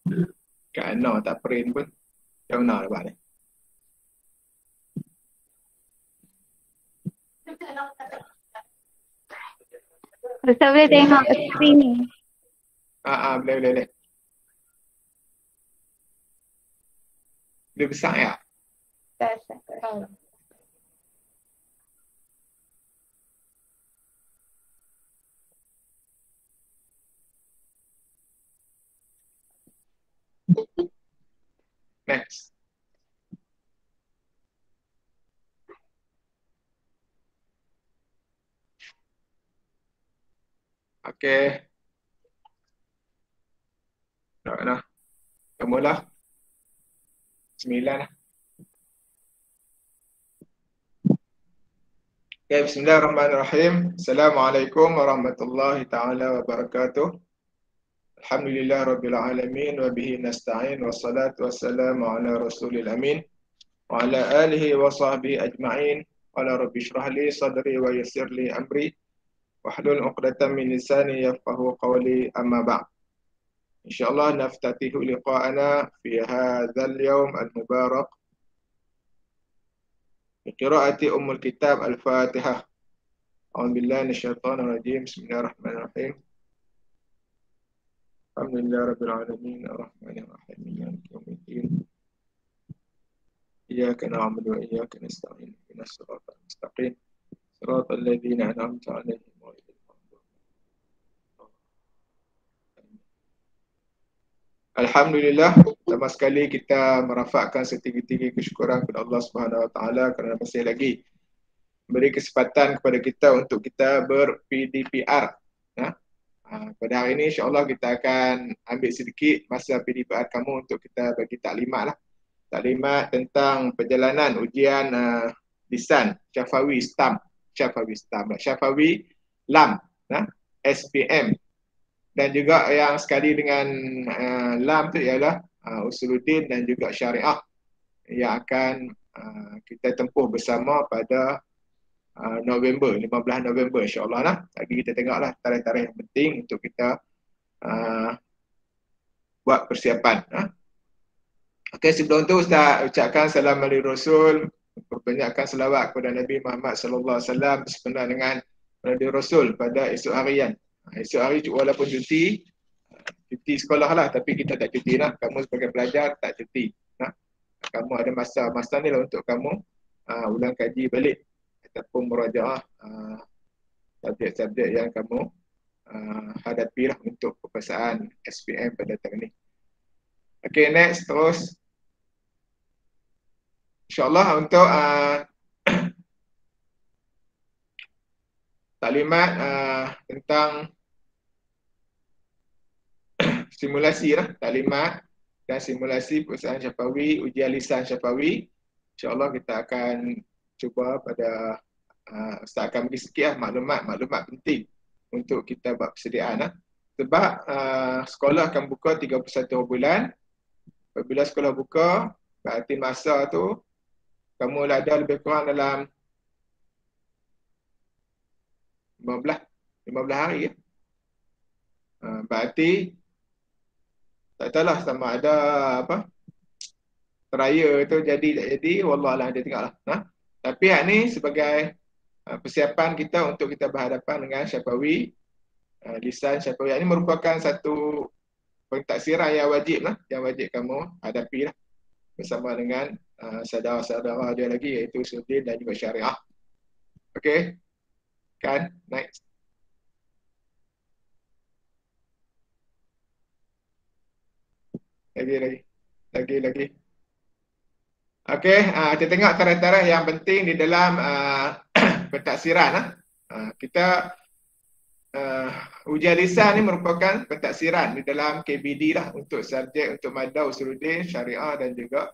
Kat Ana tak print pun. Macam mana lepas ni? Ustaz boleh tengok skrin ni. Boleh. Dia besar ya? Tak, tak tahu. Next. Okay. Nak. Kamu lah. 9 lah. Okay, bismillahirrahmanirrahim. Assalamualaikum warahmatullahi ta'ala wabarakatuh. Alhamdulillah rabbil alamin wa bihi nasta'in wassalatu wassalamu ala rasulil amin wa ala alihi wa sahbihi ajma'in. Qala rabbi shrah li sadri wa yassir li amri wahlul 'uqdatam min lisani yafqahu qawli, amma ba'd. Insyaallah naftatihu liqa'ana fi hadzal yawm al-mubarak bi qira'ati ummul kitab al-Fatihah. A'udzu billahi minasyaitonir rajim. Bismillahirrahmanirrahim. Alhamdulillah rabbil alamin arrahmanir rahim maliki yaumiddin. Iyyaka na'budu wa iyyaka nasta'in ihdinas siratal mustaqim siratal ladzina an'amta 'alaihim ghairil maghdubi 'alaihim. Alhamdulillah, pertama sekali kita merafakkan setinggi-tinggi kesyukuran kepada Allah Subhanahu Wa Taala kerana masih lagi beri kesempatan kepada kita untuk kita ber-PDPR. Pada hari ini insya-Allah kita akan ambil sedikit masa PDPR kamu untuk kita bagi taklimat lah. Taklimat tentang perjalanan ujian lisan Syafawi Lam, SPM, dan juga yang sekali dengan Lam tu ialah Usuluddin dan juga Syariah yang akan kita tempuh bersama pada November, 15 November insya-Allah lah. Lagi kita tengoklah tarikh-tarikh yang penting untuk kita buat persiapan. Okey, sebelum tu Ustaz ucapkan salam alaihi Rasul, perbanyakkan selawat kepada Nabi Muhammad sallallahu alaihi wasallam berkenaan dengan Nabi Rasul pada esok harian. Esok hari walaupun cuti sekolah lah, tapi kita tak cuti lah. Kamu sebagai pelajar tak cuti. Kamu ada masa ni lah untuk kamu ulang kaji balik ataupun murajaah subjek-subjek yang kamu hadapi lah untuk peperiksaan SPM pada tahun ni. Okay, next terus. InsyaAllah untuk taklimat tentang simulasi lah, taklimat dan simulasi peperiksaan Syafawi, ujian lisan Syafawi. InsyaAllah kita akan cuba pada Ustaz akan bagi sikit lah maklumat penting untuk kita buat persediaan lah. Sebab sekolah akan buka 31 bulan. Apabila sekolah buka, berarti masa tu kamu ada lebih kurang dalam 15 hari ya. Berarti tak tahulah sama ada apa raya tu jadi tak jadi, wallahualam, dia tengoklah. Tapi hak ni sebagai persiapan kita untuk kita berhadapan dengan Syafawi, lisan Syafawi. Ini merupakan satu pentaksiran yang wajib lah, yang wajib kamu hadapi lah bersama dengan saudara-saudara dia lagi, iaitu Usuluddin dan juga Syariah. Okey, kan? Next. Lagi. Okey, kita tengok tarikh-tarikh yang penting di dalam pentaksiran. Kita ujian lisan ni merupakan pentaksiran di dalam KBD lah untuk subjek untuk madah Usuluddin, Syariah dan juga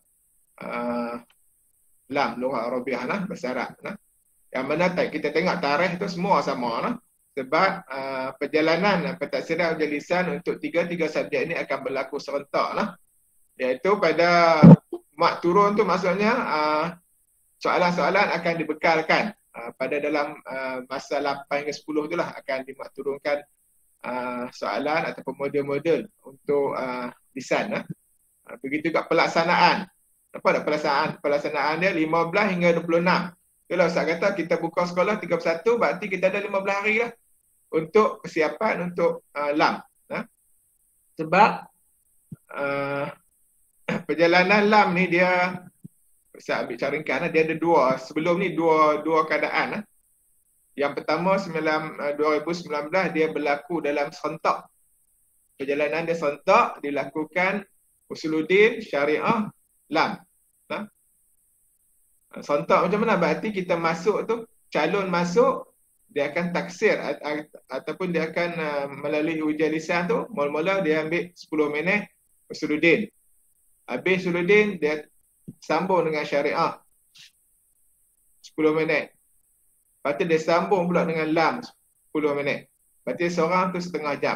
Lam, Lughah Arabiah lah, bahasa Arab. Yang mana kita tengok tarikh tu semua sama lah. Sebab perjalanan pentaksiran ujian lisan untuk tiga subjek ini akan berlaku serentak lah. Iaitu pada mak turun tu maksudnya soalan-soalan akan dibekalkan pada dalam masa 8 hingga 10 tu lah akan dimak turunkan soalan ataupun model-model untuk lisan. Begitu kat pelaksanaan. Apa dah pelaksanaan dia 15 hingga 26. Kalau Ustaz kata kita buka sekolah 31, berarti kita ada 15 hari lah untuk persiapan untuk LAM. Sebab perjalanan LAM ni dia, saya ambil cara ringkas, dia ada dua. Sebelum ni dua keadaan. Yang pertama 2019 dia berlaku dalam serentak. Perjalanan dia serentak dilakukan Usuluddin, Syariah, LAM. Serentak macam mana? Berarti kita masuk tu, calon masuk, dia akan taksir ataupun dia akan melalui ujian lisan tu, mula-mula dia ambil 10 minit Usuluddin. Habis Usuluddin dia sambung dengan Syariah 10 minit. Lepas tu dia sambung pula dengan LAM 10 minit. Berarti seorang tu setengah jam.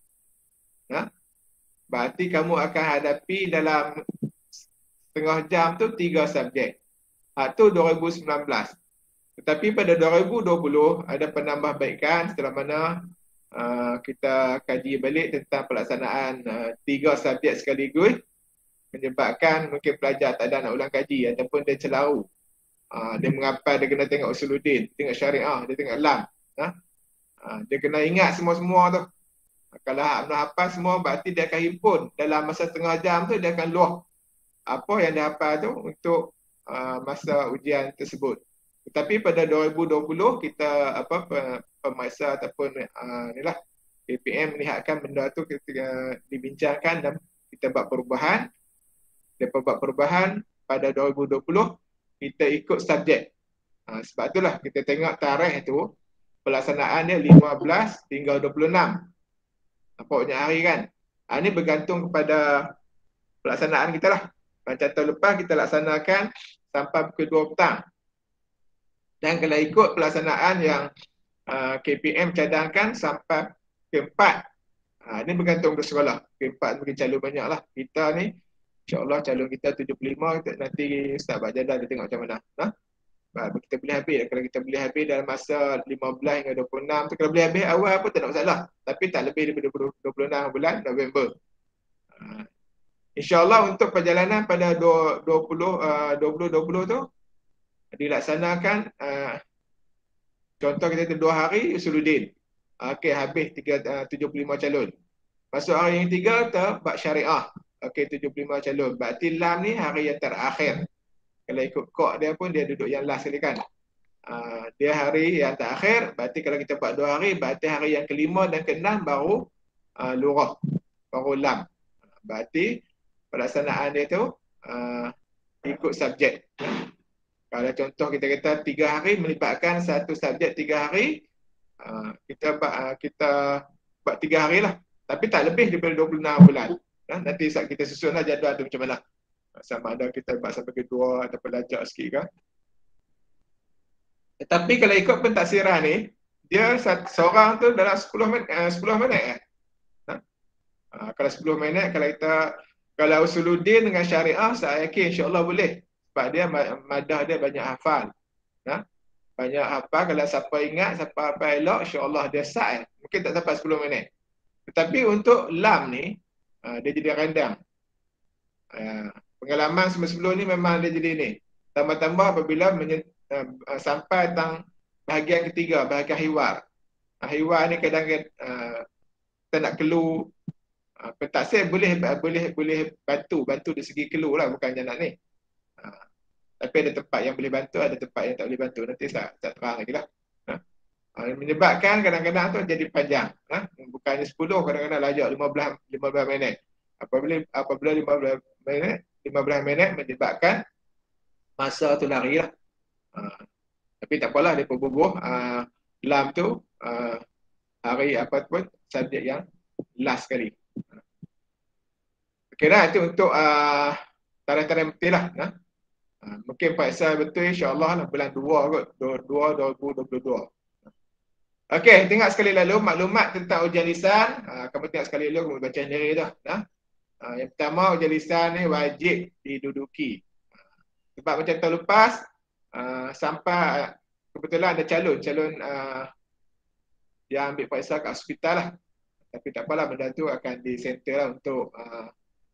Berarti kamu akan hadapi dalam setengah jam tu 3 subjek. Tu 2019. Tetapi pada 2020 ada penambahbaikan setelah mana kita kaji balik tentang pelaksanaan 3 subjek sekaligus, menyebabkan mungkin pelajar tak ada nak ulang kaji ataupun dia celaru. Dia mengapa dia kena tengok Usuluddin, tengok Syariah, dia tengok LAM. Dia kena ingat semua-semua tu. Kalau hafal semua, berarti dia akan himpun dalam masa setengah jam tu, dia akan luah apa yang dia hafal tu untuk masa ujian tersebut. Tetapi pada 2020 kita pemasa ataupun inilah KPM melihatkan benda tu ketika dibincangkan dan kita buat perubahan. Dia buat perubahan pada 2020 kita ikut subjek. Sebab itulah kita tengok tarikh tu pelaksanaan dia 15 hingga 26. Nampak banyak hari kan? Ini bergantung kepada pelaksanaan kita lah. Macam tahun lepas kita laksanakan sampai pukul 2 petang. Dan kalau ikut pelaksanaan yang KPM cadangkan sampai ke 4. Ini bergantung ke sekolah. Ke 4 mungkin calon banyak lah. Kita ni InsyaAllah calon kita 75, nanti Ustaz Bajada dia tengok macam mana. Kita boleh habis. Kalau kita boleh habis dalam masa 15 hingga 26 tu, kalau boleh habis awal pun tak ada masalah. Tapi tak lebih daripada 26 bulan November. InsyaAllah untuk perjalanan pada 2020 tu dilaksanakan contoh kita 2 hari Usuluddin. Okey, habis 75 calon. Masuk hari yang 3 kita buat Syariah. Okey, 75 calon. Berarti LAM ni hari yang terakhir. Kalau ikut kod dia pun dia duduk yang last sekali kan. Dia hari yang terakhir. Berarti kalau kita buat 2 hari, berarti hari yang kelima dan keenam baru lurah. Baru LAM. Berarti pelaksanaan dia tu ikut subjek. Kalau contoh kita kata 3 hari melibatkan satu subjek 3 hari, kita buat 3 hari lah. Tapi tak lebih daripada 26 bulan. Nanti kita susunlah jadual tu macam mana. Sama ada kita buat sampai kedua atau belajar sikit kan. Tetapi kalau ikut pentaksiran ni, dia seorang tu dalam 10 minit. Kalau 10 minit, kalau Usuluddin dengan Syariah, saya yakin insyaAllah boleh. Sebab dia madah dia banyak hafal. Banyak hafal, kalau siapa ingat, siapa hafal elok, insyaAllah dia sah. Mungkin tak sampai 10 minit. Tetapi untuk LAM ni, dia jadi random. Pengalaman sebelum ni memang dia jadi ni. Tambah-tambah apabila sampai tang bahagian ketiga, bahagian hiwar. Hiwar ni kadang kita nak keluar. Pentaksir boleh bantu dari segi keluar lah, bukan nak ni. Tapi ada tempat yang boleh bantu, ada tempat yang tak boleh bantu. Nanti saya terang lagi lah. Menyebabkan kadang-kadang tu jadi panjang. Bukannya 10, kadang-kadang lajak 15 minit. Apabila 15 minit menyebabkan masa tu lari lah. Tapi tak apalah, dia berbubuh LAM tu hari apa pun subjek yang last sekali. Okey dah, itu untuk tarikh-tarikh betul lah. Mungkin paksa betul insyaAllah lah, bulan 2 kot, 2022. Okey, tengok sekali lalu maklumat tentang ujian lisan. Kamu tengok sekali lalu, kamu baca sendiri dah. Yang pertama, ujian lisan ni wajib diduduki. Sebab macam tahun lepas, sampai kebetulan ada calon yang ambil periksa kat hospital lah. Tapi tak apalah, benda tu akan di center lah untuk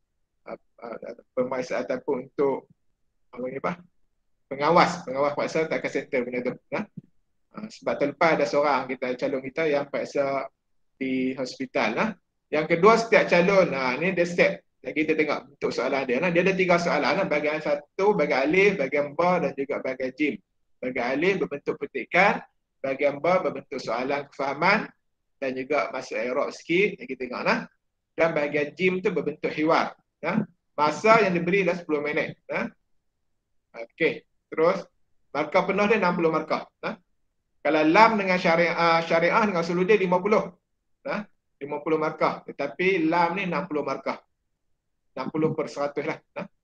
pemeriksa ataupun untuk pengawas periksa tak akan settle benda tu. Sebab terlepas ada seorang calon kita yang periksa di hospital. Yang kedua, setiap calon ni dia set. Jadi kita tengok bentuk soalan dia. Dia ada 3 soalan. Bahagian 1, bahagian alif, bahagian ba dan juga bahagian jim. Bahagian alif berbentuk petikan, bahagian ba berbentuk soalan kefahaman dan juga masuk i'rab sikit. Kita tengok Dan bahagian jim tu berbentuk hiwar. Masa yang diberi adalah 10 minit. Okey, terus markah penuh dia 60 markah. Kalau lam dengan syariah dengan usul dia 50. 50 markah. Tetapi lam ni 60 markah. 60% lah.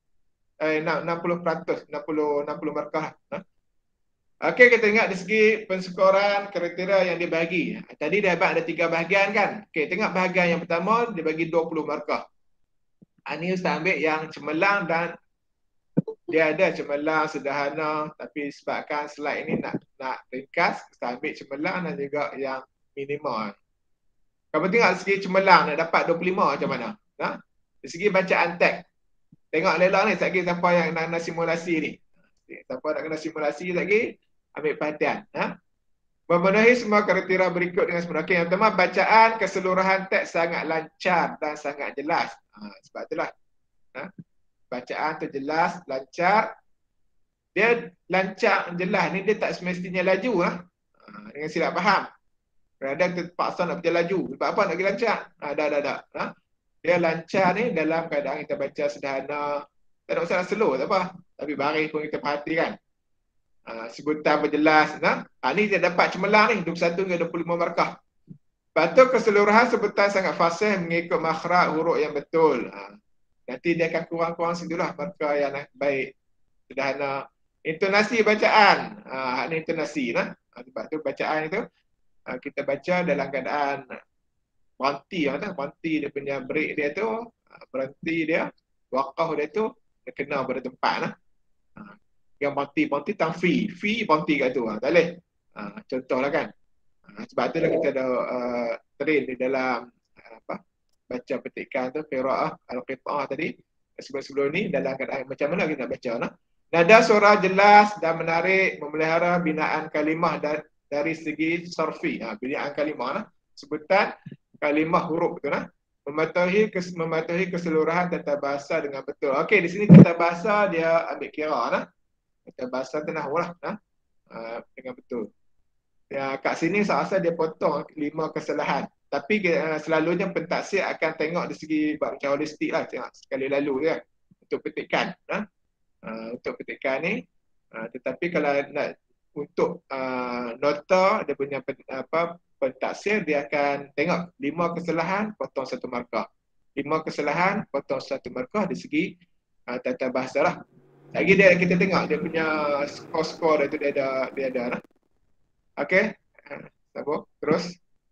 60%, 60 markah lah. Okey, kita tengok dari segi penskoran kriteria yang dibagi. Tadi dia ada 3 bahagian kan. Okey, tengok bahagian yang pertama dia bagi 20 markah. Ini Ustaz ambil yang cemerlang dan dia ada cemerlang sederhana, tapi sebabkan slide ini nak ringkas, Ustaz ambil cemerlang dan juga yang minimal. Kalau tengok dari segi cemerlang nak dapat 25 macam mana? Dari segi bacaan teks. Tengok lelah ni, sekali siapa yang nak simulasi ni. Siapa nak kena simulasi lagi, ambil perhatian. Memenuhi semua kriteria berikut dengan sempurna. Okey, yang pertama, bacaan keseluruhan teks sangat lancar dan sangat jelas. Sebab itulah. Bacaan tu jelas, lancar. Dia lancar, jelas ni dia tak semestinya laju. Dengan silap faham. Kadang terpaksa nak baca laju. Sebab apa nak pergi lancar? Dah. Dia lancar ni dalam keadaan kita baca sederhana. Tak ada masalah slow, tak apa. Tapi baris pun kita perhatikan. Sebutan berjelas. Ni dia dapat cemerlang ni, 21 hingga 25 markah. Lepas tu keseluruhan sebutan sangat fasih mengikut makhraj huruf yang betul. Nanti dia akan kurang-kurang situlah markah yang baik. Sederhana. Intonasi bacaan. Ni intonasi. Sebab tu bacaan itu kita baca dalam keadaan berhenti. Berhenti dia punya break dia tu. Berhenti dia. Waqaf dia tu. Dia kena pada tempat. Yang berhenti tanfi. Fi berhenti kat tu. Tak boleh. Contohlah kan. Sebab tu lah kita ada train di dalam baca petikan tu. Qira'ah al-qita'ah tadi. Sebelum ni dalam keadaan macam mana kita baca. Nada suara jelas dan menarik. Memelihara binaan kalimah dari segi sarfi. Binaan kalimah. Sebutan kalimah huruf tu. Mematuhi keseluruhan tata bahasa dengan betul. Okey, di sini tata bahasa dia ambil kira. Tata bahasa tu nahwu dengan betul. Kat sini saya rasa dia potong 5 kesalahan. Tapi selalunya pentaksir akan tengok di segi macam holistik lah. Tengok sekali lalu je untuk petikan. Untuk petikan ni. Tetapi kalau nak untuk nota dia punya pentaksir, dia akan tengok 5 kesalahan potong 1 markah. 5 kesalahan potong 1 markah di segi tata bahasa lah. Lagi kita tengok dia punya skor itu dia ada. Okey. Terus.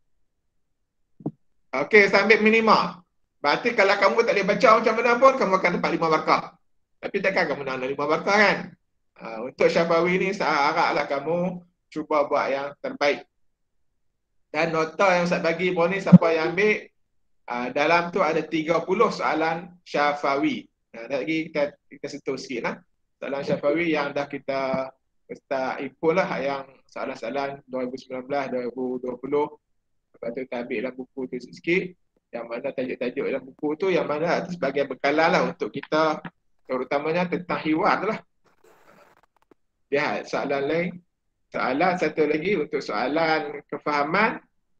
Okey, sambil minima. Berarti kalau kamu tak boleh baca macam mana pun, kamu akan dapat 5 markah. Tapi takkan kamu nak 5 markah kan? Untuk Syafawi ni, saya haraplah kamu cuba buat yang terbaik. Dan nota yang Ustaz bagi pun ni, siapa yang ambil, dalam tu ada 30 soalan Syafawi. Lagi kita sentuh sikit. Soalan Syafawi yang dah kita input lah, yang soalan-soalan 2019, 2020. Lepas tu kita ambil dalam buku tu sikit. Yang mana tajuk-tajuk dalam buku tu, yang mana itu sebagai bekalan lah untuk kita, terutamanya tentang hiwar tu lah. Lihat soalan lain. Soalan satu lagi untuk soalan kefahaman.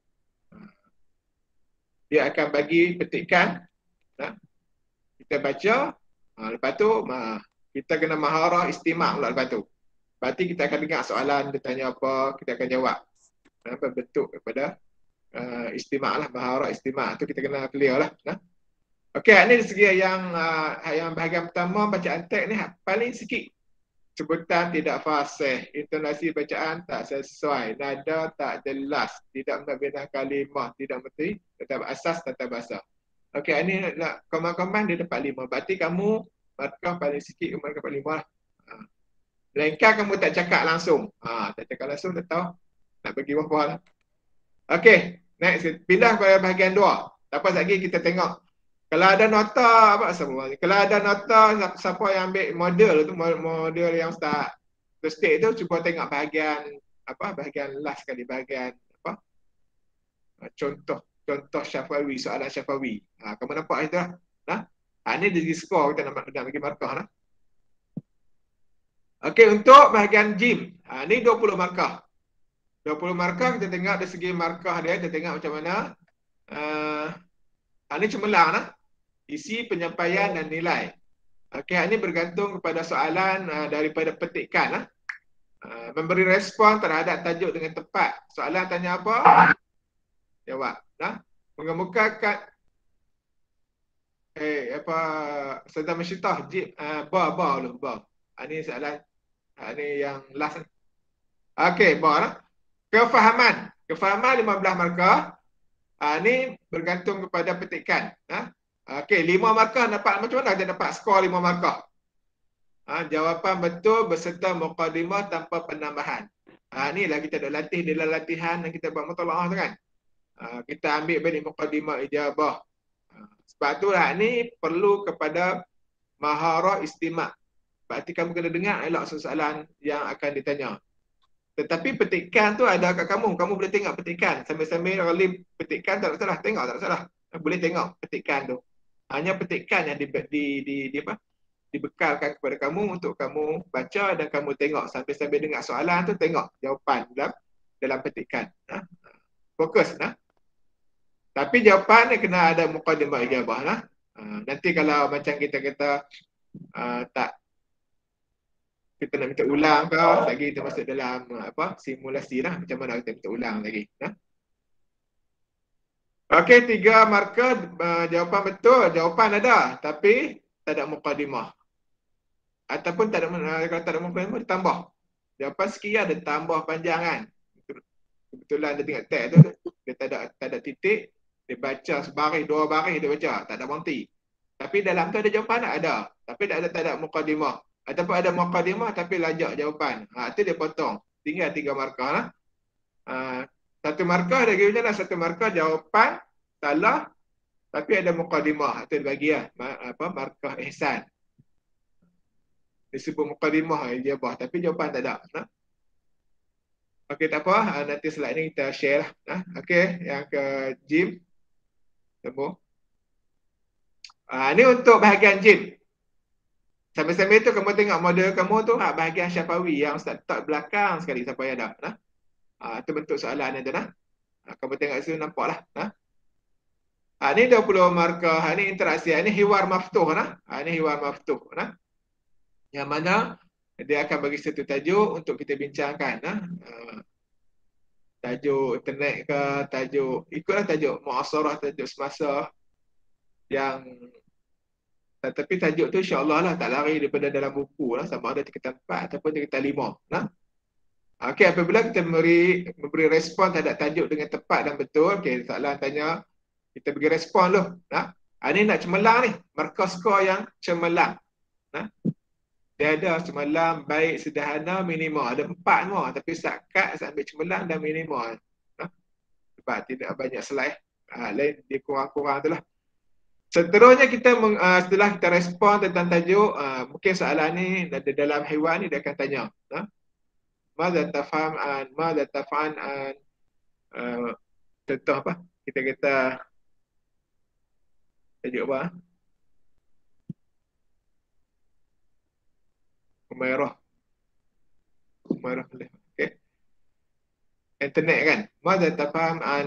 Dia akan bagi petikan. Kita baca. Lepas tu kita kena maharah istima' pula lepas tu. Berarti kita akan dengar soalan, dia tanya apa, kita akan jawab. Apa bentuk daripada istima' lah, maharah istima' tu kita kena clear lah. Okey, ini dari segi yang bahagian pertama bacaan teks ni paling sikit. Sebutan tidak fasih, intonasi bacaan tak sesuai, nada tak jelas, tidak membina kalimah, tidak mengerti tata asas tata bahasa. Okey, ini komen-komen dia dapat 5. Berarti kamu markah paling sikit, kamu dapat 5 lah. Melainkan kamu tak cakap langsung. Tak cakap langsung, tak tahu nak bagi berapa lah. Okey, next. Pindah kepada bahagian 2. Lepas lagi kita tengok Kalau ada nota apa semua. Kalau ada nota siapa yang ambil model tu, model yang start state tu, cuba tengok bahagian apa, bahagian last sekali, bahagian apa, contoh Syafawi, soalan Syafawi. Kamu nampak itu lah. Nah, ini dari skor kita nak bagi markah lah. Okey, untuk bahagian gym. Ni 20 markah. 20 markah kita tengok dari segi markah dia, kita tengok macam mana. Ini cemerlang lah. Isi, penyampaian dan nilai. Okey, ini bergantung kepada soalan daripada petikan lah. Memberi respon terhadap tajuk dengan tepat. Soalan tanya apa? Jawab. Nah, mengemukakan Saddam Mesyitah ba dulu, ba. Ini soalan ini yang last. Okey, ba lah. Kefahaman 15 markah. Ini bergantung kepada petikan. Okey, 5 markah dapat macam mana kita dapat skor 5 markah? Jawapan betul beserta mukadimah tanpa penambahan. Inilah kita dah latih dalam latihan yang kita buat mutalaah tu kan. Kita ambil balik mukadimah ijabah. Sebab tu lah ni perlu kepada maharah istimak. Berarti kamu kena dengar elok soalan yang akan ditanya. Tetapi petikan tu ada kat kamu. Kamu boleh tengok petikan. Sambil-sambil rally petikan tak salah. Tengok tak salah. Boleh tengok petikan tu. Hanya petikan yang dibekalkan kepada kamu untuk kamu baca dan kamu tengok. Sambil-sambil dengar soalan tu, tengok jawapan dalam petikan. Fokus. Tapi jawapan ni kena ada mukadimah ijabah. Nanti kalau macam kita kata tak, kita nak minta ulang ke, lagi kita masuk dalam simulasi lah, macam mana kita minta ulang lagi. Okey, 3 markah jawapan betul, jawapan ada tapi tak ada mukadimah. Ataupun kalau tak ada mukadimah ditambah. Jawapan sekian ada tambah panjang kan. Kebetulan dia tengok teks tu, dia tak ada titik, dia baca sebaris, 2 baris dia baca, tak ada berhenti. Tapi dalam tu ada jawapan tak? Ada. Tapi tak ada mukadimah. Ataupun ada mukadimah tapi lajak jawapan. Itu dia potong. Tinggal 3 markah lah. 1 markah dia kira macam mana? 1 markah jawapan salah tapi ada mukadimah. Itu dia bagi lah. Markah ihsan. Disebut mukadimah ijabah tapi jawapan tak ada. Okey, tak apa. Nanti slide ni kita share lah. Okey, yang ke gym. Temu. Ini untuk bahagian gym. Sambil-sambil tu kamu tengok model kamu tu, bahagian Syafawi yang start belakang sekali sampai ada. Itu bentuk soalan dia tu. Kamu tengok situ nampak lah. Ini 20 markah. Ini interaksi. Ini hiwar maftuh. Ini hiwar maftuh. Yang mana dia akan bagi satu tajuk untuk kita bincangkan. Tajuk internet ke, ikutlah tajuk muasarah, tajuk semasa yang, tetapi tajuk tu insya-Allah lah tak lari daripada dalam buku lah, sama ada tingkatan 4 ataupun tingkatan 5. Okey, apabila kita memberi respon terhadap tajuk dengan tepat dan betul, okey, soalan tanya, kita bagi respon dulu. Ini nak cemerlang ni, markah skor yang cemerlang. Dia ada cemerlang, baik, sederhana, minimal. Ada 4 semua, tapi sakat, ambil cemerlang dan minimal. Sebab tidak banyak slide. Lain dia kurang-kurang tu lah. Seterusnya kita setelah kita respon tentang tajuk, mungkin soalan ni dalam haiwan ni dia akan tanya, Madza taf'an an contoh apa? Kita kata tajuk apa? Umairah. Okey. Internet kan. Madza taf'an an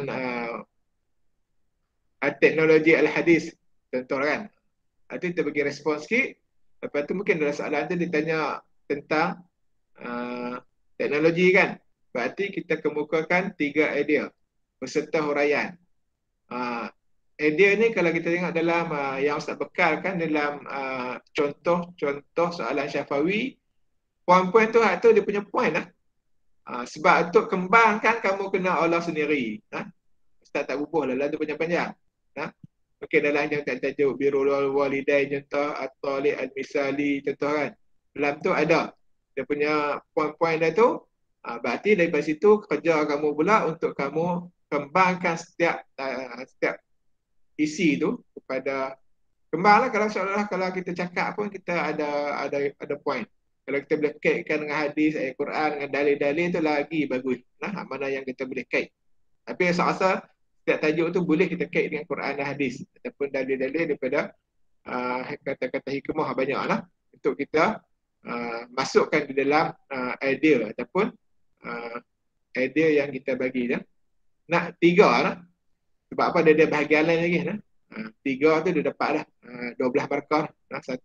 teknologi al-hadis. Contoh kan. Nanti kita bagi respon sikit. Lepas tu mungkin dalam soalan tu ditanya tentang teknologi kan. Berarti kita kemukakan 3 idea beserta huraian. Idea ni kalau kita tengok dalam yang Ustaz bekalkan dalam contoh soalan Syafawi, poin-poin tu dia punya poin lah. Sebab untuk kembangkan kamu kena olah sendiri. Ustaz tak bubuh lah tu panjang-panjang. Okey, dalam yang tajuk birrul walidain contoh, at-taliq al-misali contoh kan. Dalam tu ada dia punya poin-poin dia tu. Berarti daripada situ kerja kamu pula untuk kamu kembangkan setiap isi tu kepada Kembanglah kalau seolah-olah kalau kita cakap pun kita ada point. Kalau kita boleh kaitkan dengan hadis, ayat Quran, dengan dalil-dalil itu lagi bagus. Nah, mana yang kita boleh kait. Tapi asal-asal setiap tajuk tu boleh kita kait dengan Quran dan hadis ataupun dalil-dalil daripada kata-kata hikmah banyak lah untuk kita masukkan di dalam idea ataupun idea yang kita bagi je. Nak 3 lah. Sebab apa dia ada bahagian lain lagi nah. 3 tu dia dapat dah 12 markah nah, 1.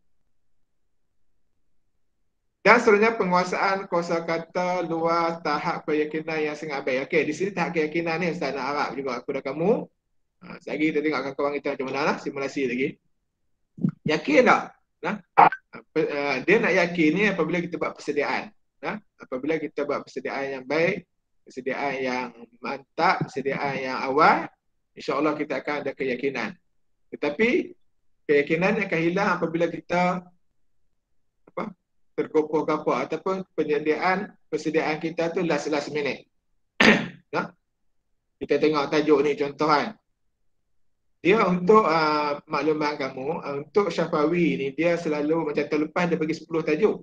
Dan seterusnya penguasaan kosakata luar tahap keyakinan yang sangat baik. Okey, di sini tahap keyakinan ni Ustaz nak harap juga aku dan kamu. Lagi kita tengok kawan-kawan kita macam mana lah simulasi lagi. Yakin tak? Nah, dia nak yakin ni apabila kita buat persediaan. Nah, apabila kita buat persediaan yang baik, persediaan yang mantap, persediaan yang awal, insya-Allah kita akan ada keyakinan. Tetapi keyakinan akan hilang apabila kita tergopoh-gopoh ataupun persediaan kita tu last minute. Nah, kita tengok tajuk ni contoh kan. Dia untuk makluman kamu, untuk Syafawi ni dia selalu macam tahun lepas dia bagi 10 tajuk.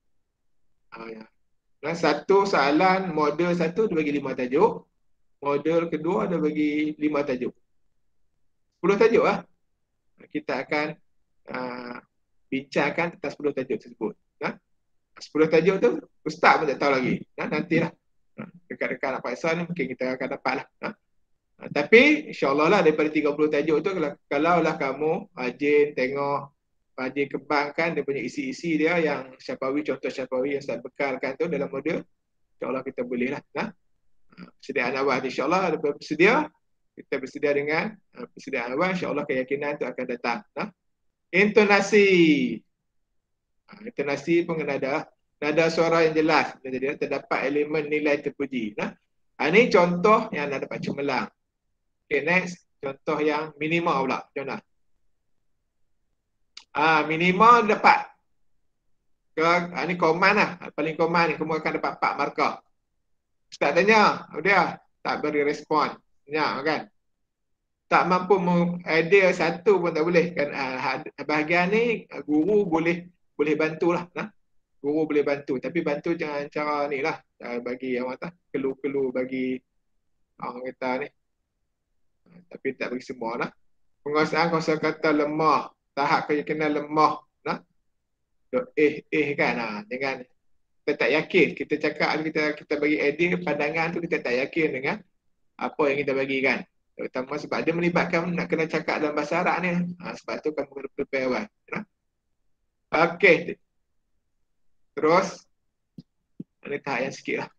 Dan satu soalan model satu dia bagi 5 tajuk. Model kedua dia bagi 5 tajuk. 10 tajuk lah. Kita akan bincangkan tentang 10 tajuk tersebut. Nah, 10 tajuk tu ustaz pun tak tahu lagi. Nah, nantilah. Dekat-dekat nak paksa ni mungkin kita akan dapat lah. Tapi insyaAllah lah daripada 30 tajuk tu kalau lah kamu rajin tengok, rajin kembangkan dia punya isi-isi dia yang Syafawi, contoh Syafawi yang Ustaz bekalkan tu dalam modul, insyaAllah kita boleh lah. Persediaan awal insyaAllah ada bersedia, kita bersedia dengan persediaan awal, insyaAllah keyakinan tu akan datang. Intonasi. Intonasi pun kena ada nada suara yang jelas. Jadi terdapat elemen nilai terpuji. Ini contoh yang nak dapat cemerlang. Okay, next. Contoh yang minimal pula. Contoh. Minimal dapat. Ini command lah. Paling command ni. Kamu akan dapat 4 markah. Ustaz tanya. Dia tak beri respon. Ya, kan? Tak mampu idea satu pun tak boleh. Kan? Bahagian ni guru boleh bantulah. Guru boleh bantu. Tapi bantu jangan cara ni lah. Bagi yang kata kelu-kelu bagi orang kata ni. Tapi tak bagi semua lah. Penguasaan kosakata lemah, tahap keyakinan lemah. Kan. Dengan kita tak yakin, kita cakap kita bagi idea, pandangan tu kita tak yakin dengan apa yang kita bagi kan. Terutama sebab dia melibatkan nak kena cakap dalam bahasa Arab ni. Sebab tu kamu kena prepare awal. Okey. Terus ini tahap yang sikit lah.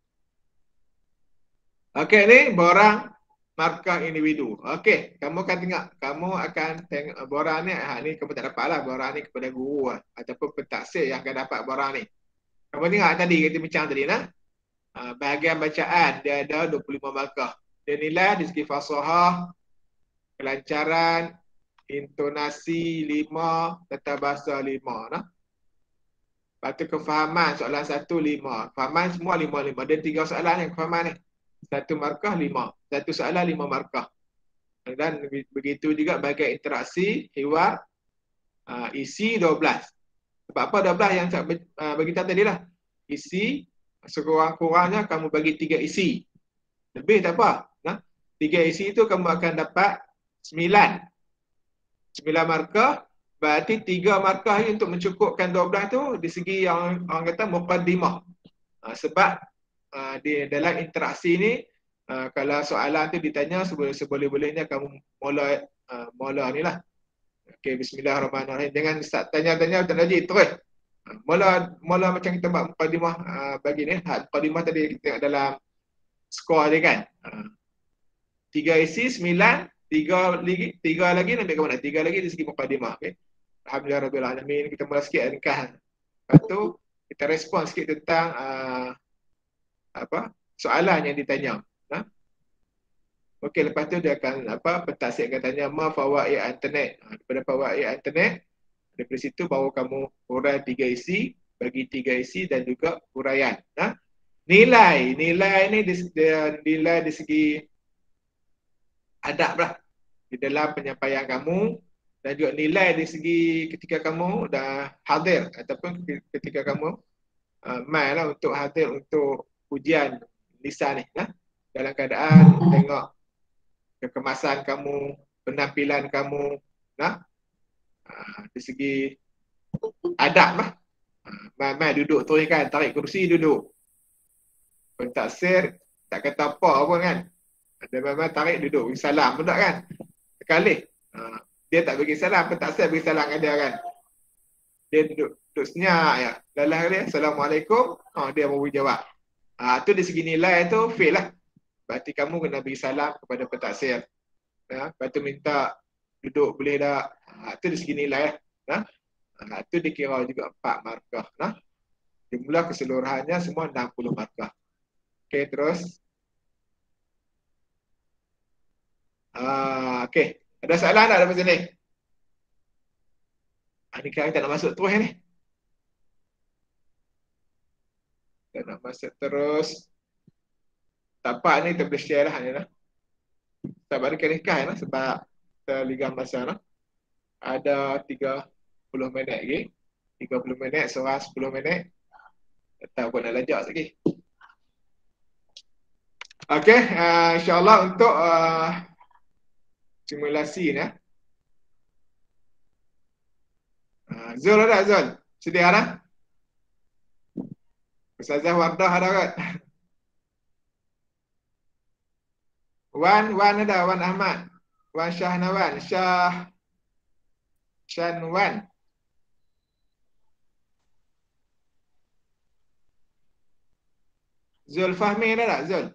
Okey, ni borang markah individu. Okey, kamu akan tengok borang ni. Ni kamu tak dapat lah borang ni kepada guru lah. Ataupun pentaksir yang akan dapat borang ni. Kamu tengok tadi, kita bincang tadi nah. Bahagian bacaan dia ada 25 markah. Dia nilai di segi fasahah, kelancaran, intonasi 5, tata bahasa 5 nah. Lepas tu kefahaman soalan 1 5. Kefahaman semua 5. Ada 3 soalan yang kefahaman ni. 1 markah 5. 1 soalan 5 markah. Dan begitu juga bahagian interaksi, hiwar, isi 12. Sebab apa 12 yang saya bagi tahu tadi lah. Isi, sekurang-kurangnya kamu bagi 3 isi. Lebih tak apa. 3 isi tu kamu akan dapat 9. 9 markah. Berarti 3 markah ni untuk mencukupkan 12 tu di segi yang orang kata muqaddimah. Sebab di dalam interaksi ni kalau soalan tu ditanya seboleh-bolehnya kamu mula ni lah. Okey, bismillahirrahmanirrahim. Jangan start tanya-tanya tak lagi terus. Mula macam kita buat muqaddimah bagi ni. Muqaddimah tadi kita tengok dalam skor dia kan. 3 isi 9, 3 lagi nak ambil ke mana? 3 lagi di segi muqaddimah. Okey. Alhamdulillah rabbil alamin. Kita mula sikit ringkas. Lepas tu kita respon sikit tentang soalan yang ditanya. Okey, lepas tu dia akan pentaksir akan tanya ma fawaid internet. Daripada fawaid internet, daripada situ baru kamu huraian 3 isi, bagi 3 isi dan juga huraian. Nilai ni nilai di segi adab lah di dalam penyampaian kamu dan juga nilai dari segi ketika kamu dah hadir ataupun ketika kamu mai lah untuk hadir untuk ujian lisan ni dalam keadaan tengok kekemasan kamu, penampilan kamu dari segi adab lah. Mai duduk tu kan, tarik kursi duduk. Pentaksir tak kata apa pun kan. Dia memang tarik duduk, bagi salam pun tak kan. Sekali. Dia tak bagi salam, pentaksir bagi salam dengan dia kan. Dia duduk senyap ya. Dalam dia, Assalamualaikum. Dia mau jawab. Tu dari segi nilai tu fail lah. Berarti kamu kena bagi salam kepada pentaksir. Lepas tu minta duduk boleh tak. Tu dari segi nilai lah. Itu dikira juga 4 markah. Jumlah keseluruhannya semua 60 markah. Okey, terus. Okey. Ada soalan tak dalam sini? Ni kan kita nak masuk terus ni. Kita nak masuk terus. Tapak ni kita boleh share lah. Tak balik nikah sebab kita ligang masa ada 30 minit lagi. 30 minit, seorang 10 minit. Tak buat nak lajak lagi. Okey, insyaAllah untuk simulasi ni. Zul ada Zul? Sedia lah? Ustazah Wardah ada kan? Wan ada, Wan Ahmad. Wan Syahnawan, Syanwan. Zul Fahmi ada tak Zul?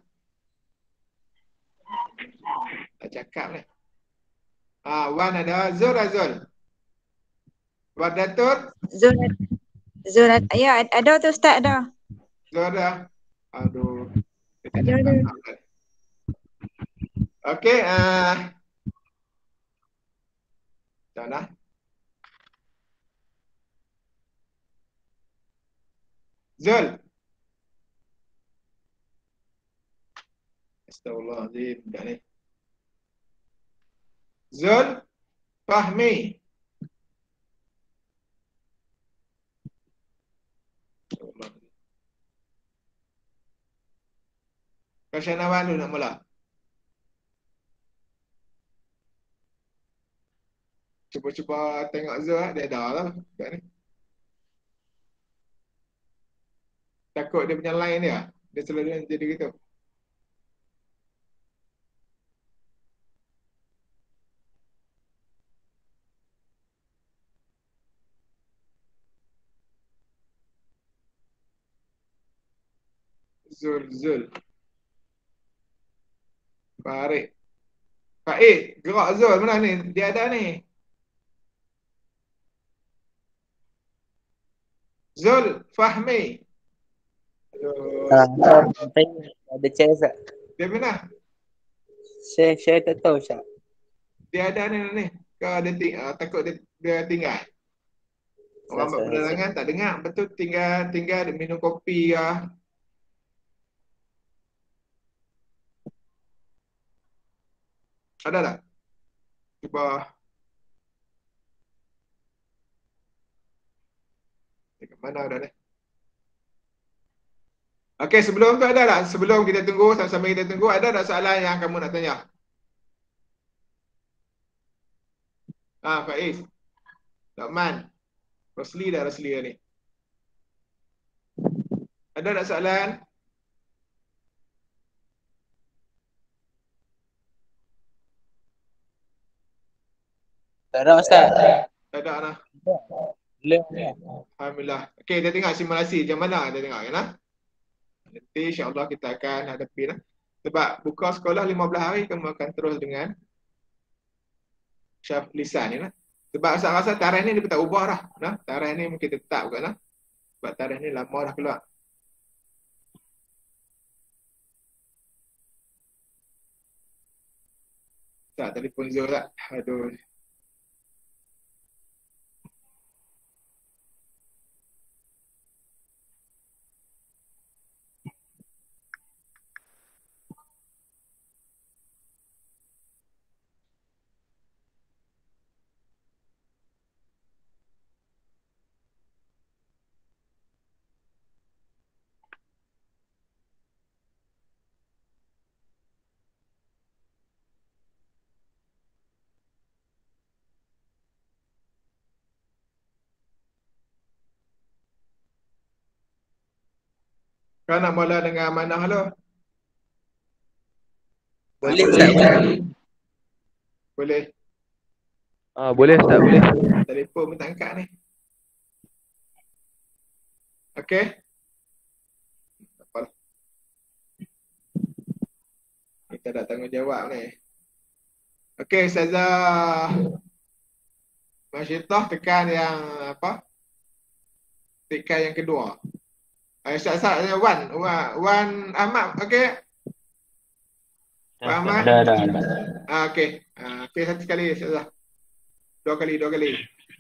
Tak cakap ni. Wan ada, Zul ada Zul. Wardatul? Zul ya ada tu Ustaz ada. Zul ada. Aduh. Ada. Okey, dah. Zul. Astagfirullahaladzim. Budak ni. Zul Fahmi. Kasyanawan dulu nak mula. Cuba tengok Zul dia dah lah. Ni. Takut dia punya line dia. Dia selalu jadi gitu. Zul. Farid. Gerak Zul mana ni? Dia ada ni. Zul Fahmi. Ada share Ustaz. Dia mana? Share tak tahu Ustaz. Dia ada ni. Kau dia takut dia tinggal. Orang buat penerangan tak dengar. Betul tinggal dia minum kopi ke. Ada tak? Cuba. Dekat mana ada ni? Okey, sebelum tu ada tak? Sebelum kita tunggu, sama-sama kita tunggu, ada tak soalan yang kamu nak tanya? Faiz. Lokman. Rosli ni. Ada tak soalan? Tak ada Ustaz. Tak ada lah. Boleh. Alhamdulillah. Okey, kita tengok simulasi macam mana kita tengok kan. Nanti insya-Allah kita akan hadapi lah. Sebab buka sekolah 15 hari kamu akan terus dengan syaf lisan ni lah. Sebab saya rasa tarikh ni dia tak ubah dah. Tarikh ni mungkin tetap juga lah. Sebab tarikh ni lama dah keluar. Tak, telefon Zul tak. Aduh. Kau nak mula dengan amanah dulu? Boleh Ustaz, boleh. Boleh. Boleh Ustaz, boleh. Telefon pun tak angkat ni. Okey. Apalah. Kita dah tanggungjawab ni. Okey, Ustazah Masyitah tekan yang apa? Tekan yang kedua. Ustaz Wan Ahmad, okey? Wan Ahmad? Dah. Okey. Okey, satu kali Ustazah. Dua kali.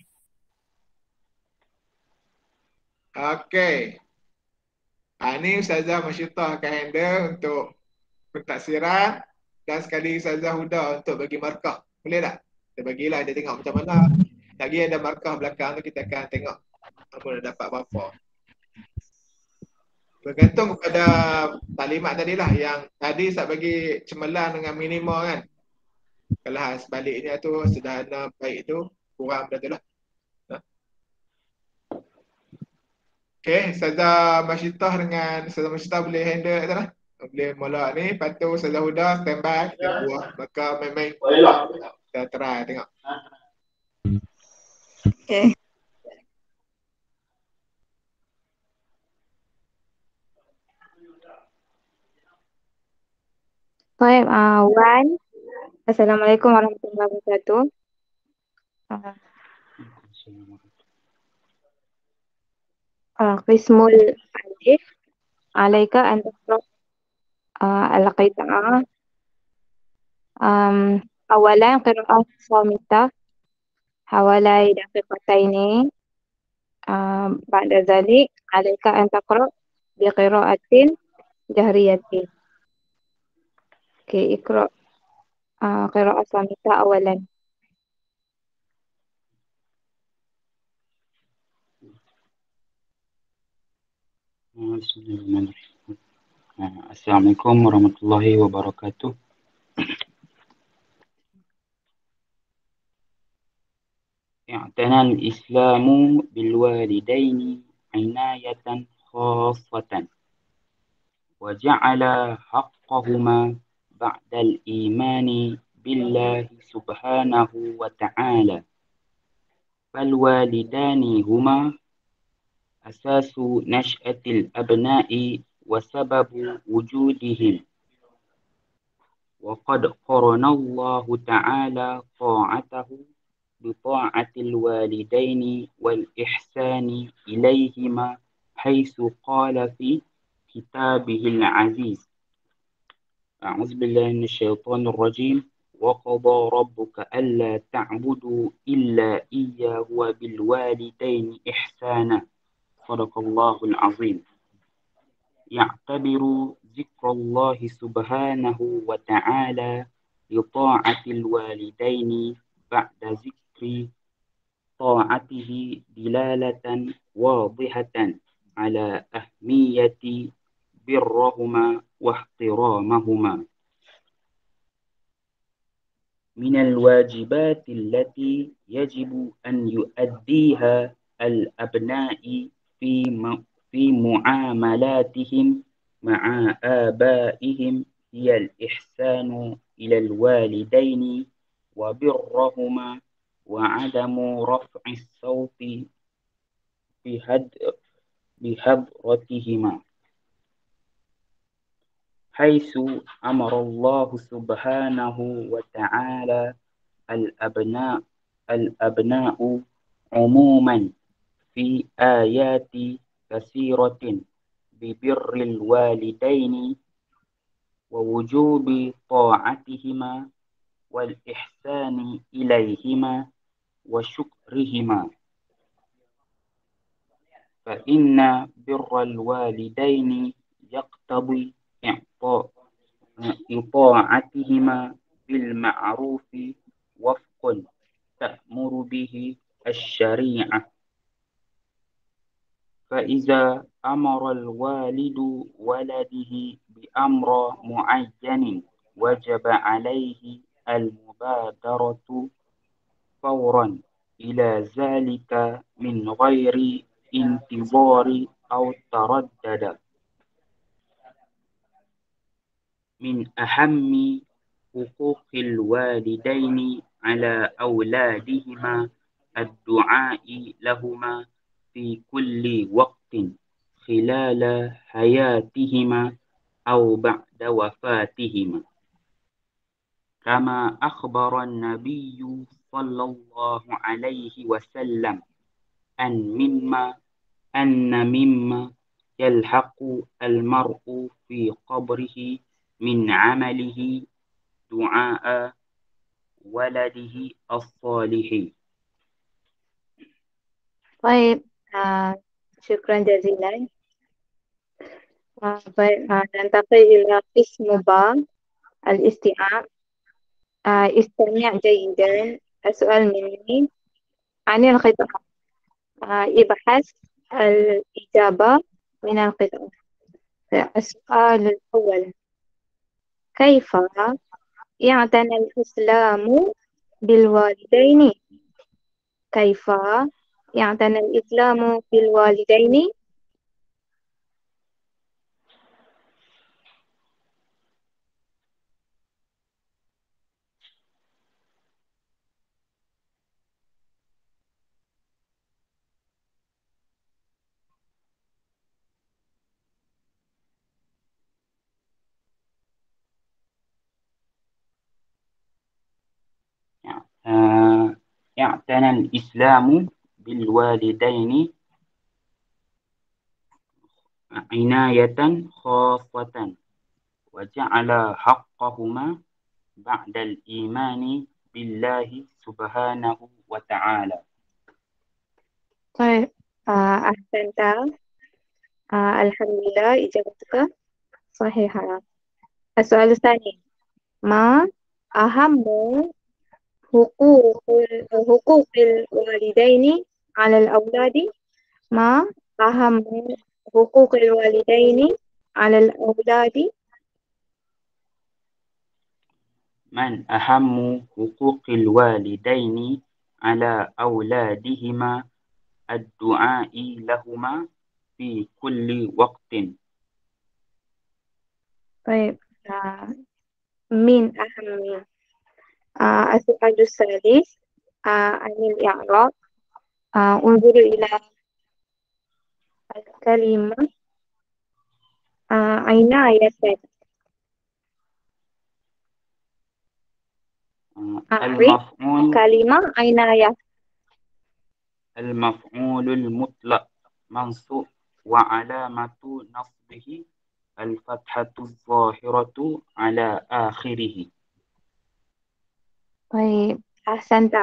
Okey. Ni Ustazah Masyitah akan handle untuk pentaksiran dan sekali Ustazah Huda untuk bagi markah. Boleh tak? Kita bagilah dia tengok macam mana. Lagi ada markah belakang tu kita akan tengok apa dah dapat berapa. Bergantung kepada taklimat tadilah yang tadi Ustaz bagi cemerlang dengan minima kan. Kalau sebaliknya tu sederhana baik tu kurang benda tu lah. Okey, Ustazah Masyitah dengan Ustazah Masyitah boleh handle tak lah? Boleh mula ni, lepas tu Ustazah Huda standby, kita buah. Maka main-main. Bolehlah. Kita try tengok. Okay. Baik, Wan. Assalamualaikum warahmatullahi wabarakatuh. Qismul alif. Alaika an taqra al-qita'ah. Awalan qira'ah samitah. Hawalai daqiqataini. Ba'da zalik alaika an taqra bi qira'atin jahriyatin. Okay, iqra' qira'ah samitah awalan. Bismillahirrahmanirrahim. Assalamualaikum warahmatullahi wabarakatuh. اعتنى الإسلام بالوالدين عناية خاصة وجعل حقهما بعد الإيمان بالله سبحانه وتعالى فالوالدان هما أساس نشأة الأبناء وسبب وجودهم وقد قرن الله تعالى طاعته بطاعة الوالدين والإحسان إليهما حيث قال في كتابه العزيز أعوذ بالله من الشيطان الرجيم وقضى ربك ألا تعبدوا إلا إياه وبالوالدين إحسانا صدق الله العظيم يعتبر ذكر الله سبحانه وتعالى لطاعة الوالدين بعد ذكر طاعته دلالة واضحة على أهمية برهما واحترامهما من الواجبات التي يجب أن يؤديها الأبناء في معاملاتهم مع آبائهم هي الإحسان إلى الوالدين وبرهما وعدم رفع الصوت بحضرتهما حيث أمر الله سبحانه وتعالى الأبناء عموما في آيات كثيرة ببر الوالدين ووجوب طاعتهما والإحسان إليهما وشكرهما فإن بر الوالدين يقتضي إطاعتهما بالمعروف وفق تأمر به الشريعة فإذا أمر الوالد ولده بأمر معين وجب عليه المبادرة فورا إلى ذلك من غير انتظار أو تردد من أهم حقوق الوالدين على أولادهما الدعاء لهما في كل وقت خلال حياتهما أو بعد وفاتهما، كما أخبر النبي صلى الله عليه وسلم أن مما يلحق المرء في قبره من عمله دعاء ولده الصالح. طيب، شكرا جزيلا. baik, ننتقل إلى قسم باء الاستيعاب. استمع جيدا. السؤال مني عن الخطأ. ابحث الإجابة من القطعة. السؤال الأول: كيف يعتني الإسلام بالوالدين؟ كيف يعتني الإسلام بالوالدين؟ اعتنى الإسلام بالوالدين عناية خاصة وجعل حقهما بعد الإيمان بالله سبحانه وتعالى. طيب، أحسنت. الحمد لله، إجابتك صحيحة. السؤال الثاني: ما أهم حقوق الوالدين على الأولاد؟ ما أهم حقوق الوالدين على الأولاد؟ من أهم حقوق الوالدين على أولادهما الدعاء لهما في كل وقت. طيب، من أهم السؤال الثالث عن الإعراب. انظر إلى الكلمة عناية. أعرف كلمة عناية. المفعول المطلق منصوب وعلامة نصبه الفتحة الظاهرة على آخره. طيب، أحسنت.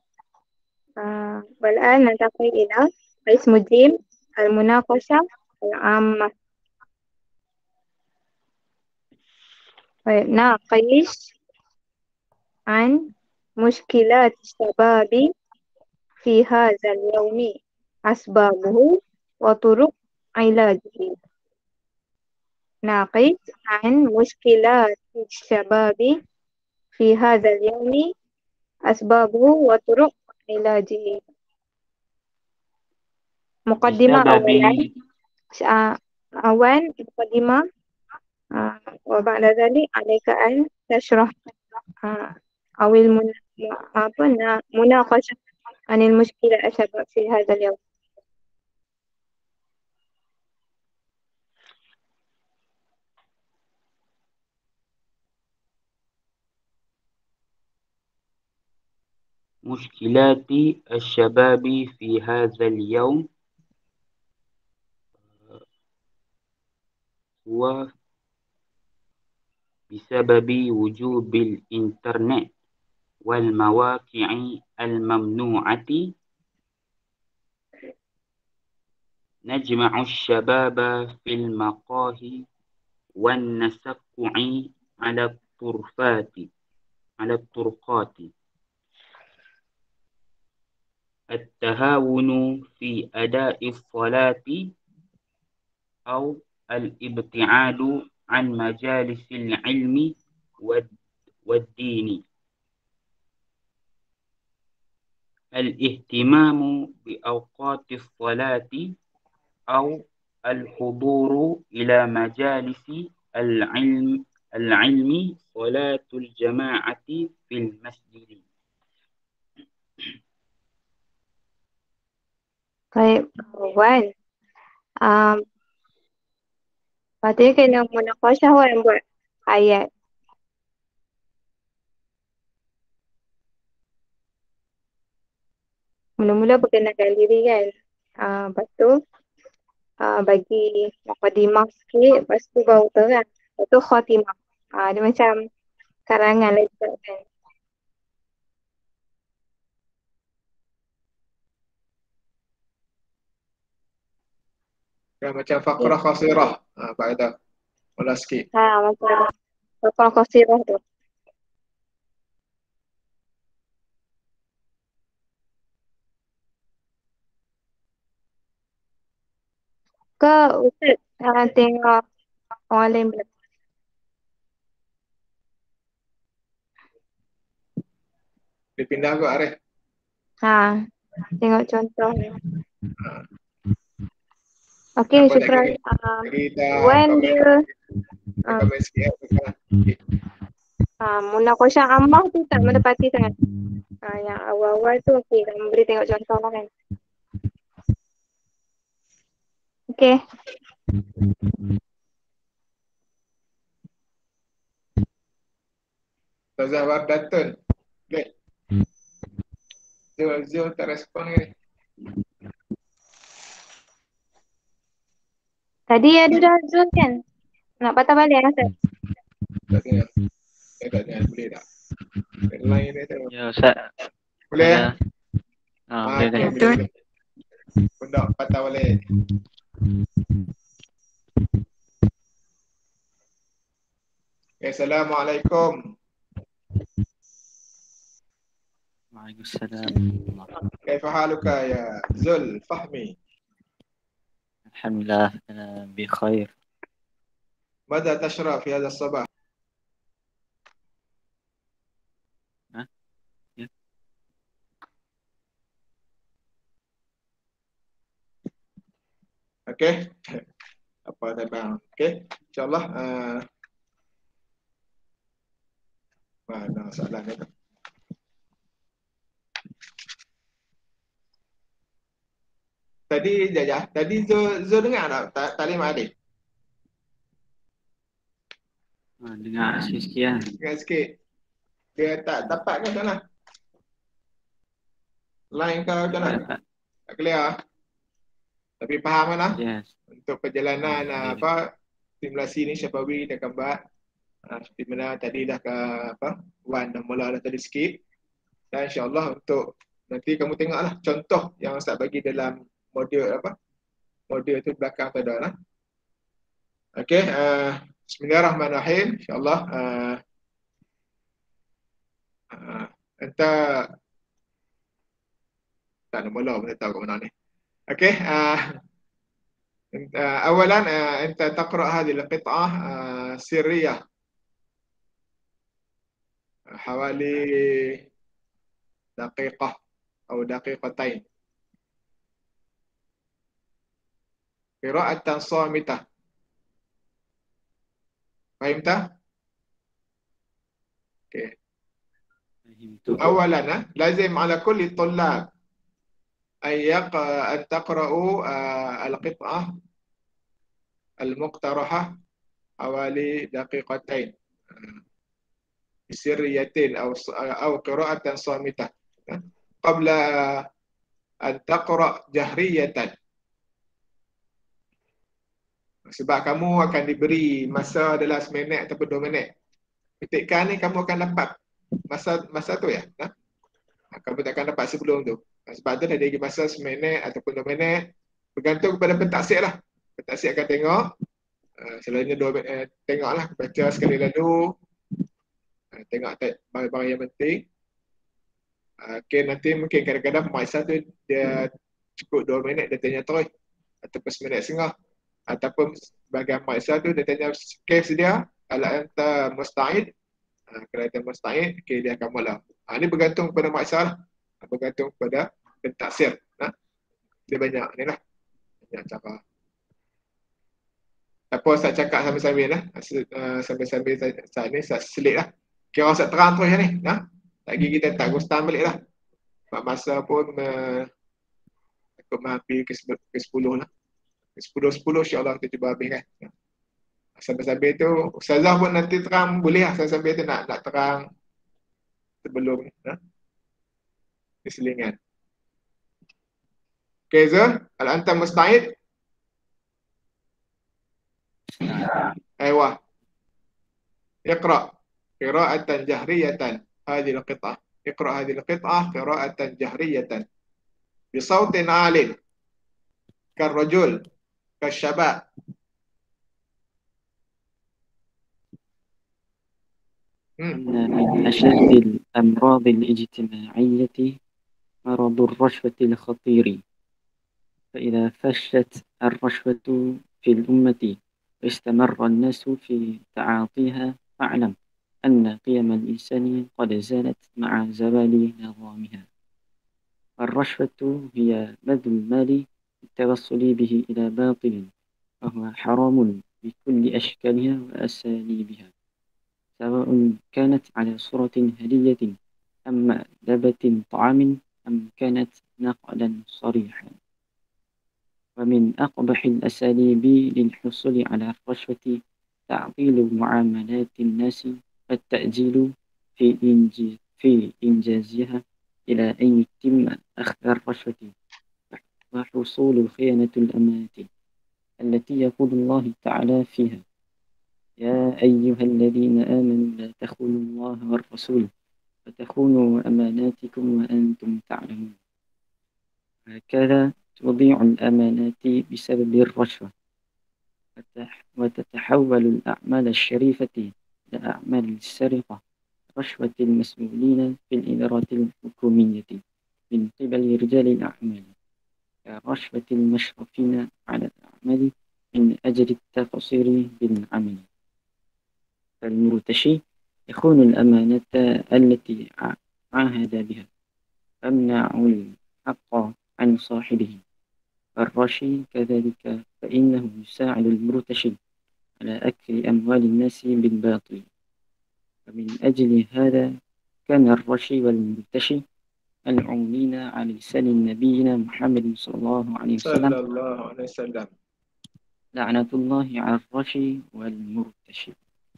والآن ننتقل إلى قسم جيم المناقشة العامة. طيب، ناقش عن مشكلات الشباب في هذا اليوم، أسبابه وطرق علاجه. ناقش عن مشكلات الشباب في هذا اليوم، أسبابه وطرق علاجه. مقدمة أولا مقدمة، وبعد ذلك عليك أن تشرح أو مناقشة عن المشكلة الشباب في هذا اليوم. مشكلات الشباب في هذا اليوم هو بسبب وجوب الإنترنت والمواقع الممنوعة. نجمع الشباب في المقاهي والنسقع على الطرقات. التهاون في أداء الصلاة أو الابتعاد عن مجالس العلم والدين. الاهتمام بأوقات الصلاة أو الحضور إلى مجالس العلم العلم صلاة الجماعة في المسجد. Baik, kawan. Um, Patutnya kena munakashah yang buat ayat. Mula-mula perkenalkan diri kan. Lepas tu bagi mukadimah sikit, lepas tu baru terang. Lepas tu khatimah. Dia macam karangan lagi kan. Kan macam faqrah qasirah. Pak Ida. Ulas sikit. Macam Bakal Qasirah tu. Ke Ustaz tengok orang lain belum? Dia pindah kot Arif. Tengok contoh ni. Okey, Apa nak syukran. kita Wan komen, dia komen sikit. munakashah ammah tu tak menepati sangat. Yang awal-awal tu okey, kamu boleh tengok contoh lah kan. Okey. Ustazah Wardatun. Okay. Zul tak respon ni. Tadi ada dah Zul kan? Nak patah balik Ustaz? Tak dengar. Saya tak dengar. Boleh tak? Line ni tu. Ya, Ustaz. Boleh? Boleh okay, dah. boleh. Pondok patah balik. Okay, Assalamualaikum. Waalaikumsalam. كيف حالك يا زل فهمي؟ الحمد لله أنا بخير. ماذا تشرب في هذا الصباح؟ Okey. Apa dah bang? Okey. InsyaAllah mana soalan ni tu? Tadi Zul dengar tak Talim Adil? Dengar sikit-sikit. Dengar sikit. Dia tak dapat ke sana? Line kau macam mana? Tak clear. Tapi faham kan lah? Yes. Untuk perjalanan simulasi ni Syafawi dah gambar. Seperti mana tadi dah ke Wan dah mula dah tadi sikit. Dan insyaAllah untuk nanti kamu tengoklah contoh yang Ustaz bagi dalam modul modul tu belakang tu ada lah. Okey, bismillahirrahmanirrahim. InsyaAllah entah tak nak mula pun tak tahu kat mana ni. Okey, أولا أنت تقرأ هذه القطعة سرية حوالي دقيقة أو دقيقتين قراءة صامتة. فهمت؟ okay. أولا لازم على كل الطلاب أن تقرأوا القطعة المقترحة حوالي دقيقتين سريتين أو قراءة صامتة قبل أن تقرأ جهرية. Sebab kamu akan diberi masa adalah 1 minit ataupun 2 minit. Petikan ni kamu akan dapat masa tu ya. Kamu tak akan dapat sebelum tu. Sebab tu dah bagi masa 1 minit ataupun 2 minit. Bergantung kepada pentaksir lah. Pentaksir akan tengok. Selalunya 2 minit. Tengoklah. Baca sekali lalu. Tengok barang-barang yang penting. Okay, nanti mungkin kadang-kadang pemaksaan tu dia cukup 2 minit dia tanya terus. Ataupun 1 minit setengah. Ataupun bahagian pemaksaan tu dia tanya kes dia. Kalau anda musta'id. Kalau anda musta'id, okay, dia akan mula. Ini bergantung kepada pemaksaan lah. Bergantung kepada pentaksir. Dia banyak ni lah. Banyak cara. Apa Ustaz cakap sambil-sambil lah. Sambil-sambil saat ni Ustaz selit lah. Kira Ustaz terang terus ni. Lagi kita tak gustan balik lah. Masa pun takut hampir ke 10 lah. Ke 10 insyaAllah kita cuba habis kan. Sambil-sambil tu Ustazah pun nanti terang boleh lah sambil-sambil tu nak terang sebelum diselingan. Okay Zul, al-anta musta'id? Aywa. اقرأ قراءة جهرية هذه القطعة. اقرأ هذه القطعة قراءة جهرية بصوت عال كالرجل كالشباب. أن من أشد الأمراض الاجتماعية مرض الرشوة الخطير، فإذا فشت الرشوة في الأمة واستمر الناس في تعاطيها فاعلم أن قيم الإنسان قد زالت مع زوال نظامها. الرشوة هي بذل المال للتوصل به إلى باطل، وهو حرام بكل أشكالها وأساليبها، سواء كانت على صورة هدية أم مأدبة طعام أم كانت نقدا صريحا. ومن أقبح الأساليب للحصول على الرشوة تعطيل معاملات الناس والتأجيل في إنجازها إلى أن يتم أخذ الرشوة، وحصول الخيانة الأمانة التي يقول الله تعالى فيها: يا أيها الذين آمنوا لا تخونوا الله والرسول وتخونوا أماناتكم وأنتم تعلمون. هكذا تضيع الأمانات بسبب الرشوة، وتتحول الأعمال الشريفة إلى أعمال السرقة، رشوة المسؤولين في الإدارات الحكومية من قبل رجال الأعمال، كرشوة المشرفين على الأعمال من أجل التقصير بالعمل. فالمرتشي يخون الأمانة التي عاهد بها، يمنع الحق عن صاحبه. الرشي كذلك فإنه يساعد المرتشي على أكل أموال الناس بالباطل. ومن أجل هذا كان الرشي والمرتشي ملعونين على لسان نبينا محمد صلى الله عليه وسلم لعنة الله على الرشي والمرتشي.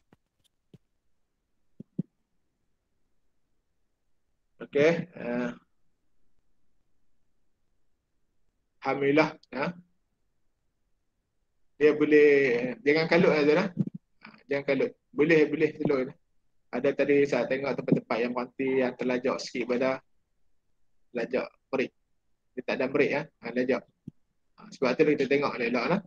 Okey, alhamdulillah. Dia boleh, jangan kalut lah. Jangan kalut. Boleh slow. Ada tadi saya tengok tempat-tempat yang berhenti yang terlajak sikit pada lajak break. Dia tak ada break lajak. Sebab tu kita tengok elok lah.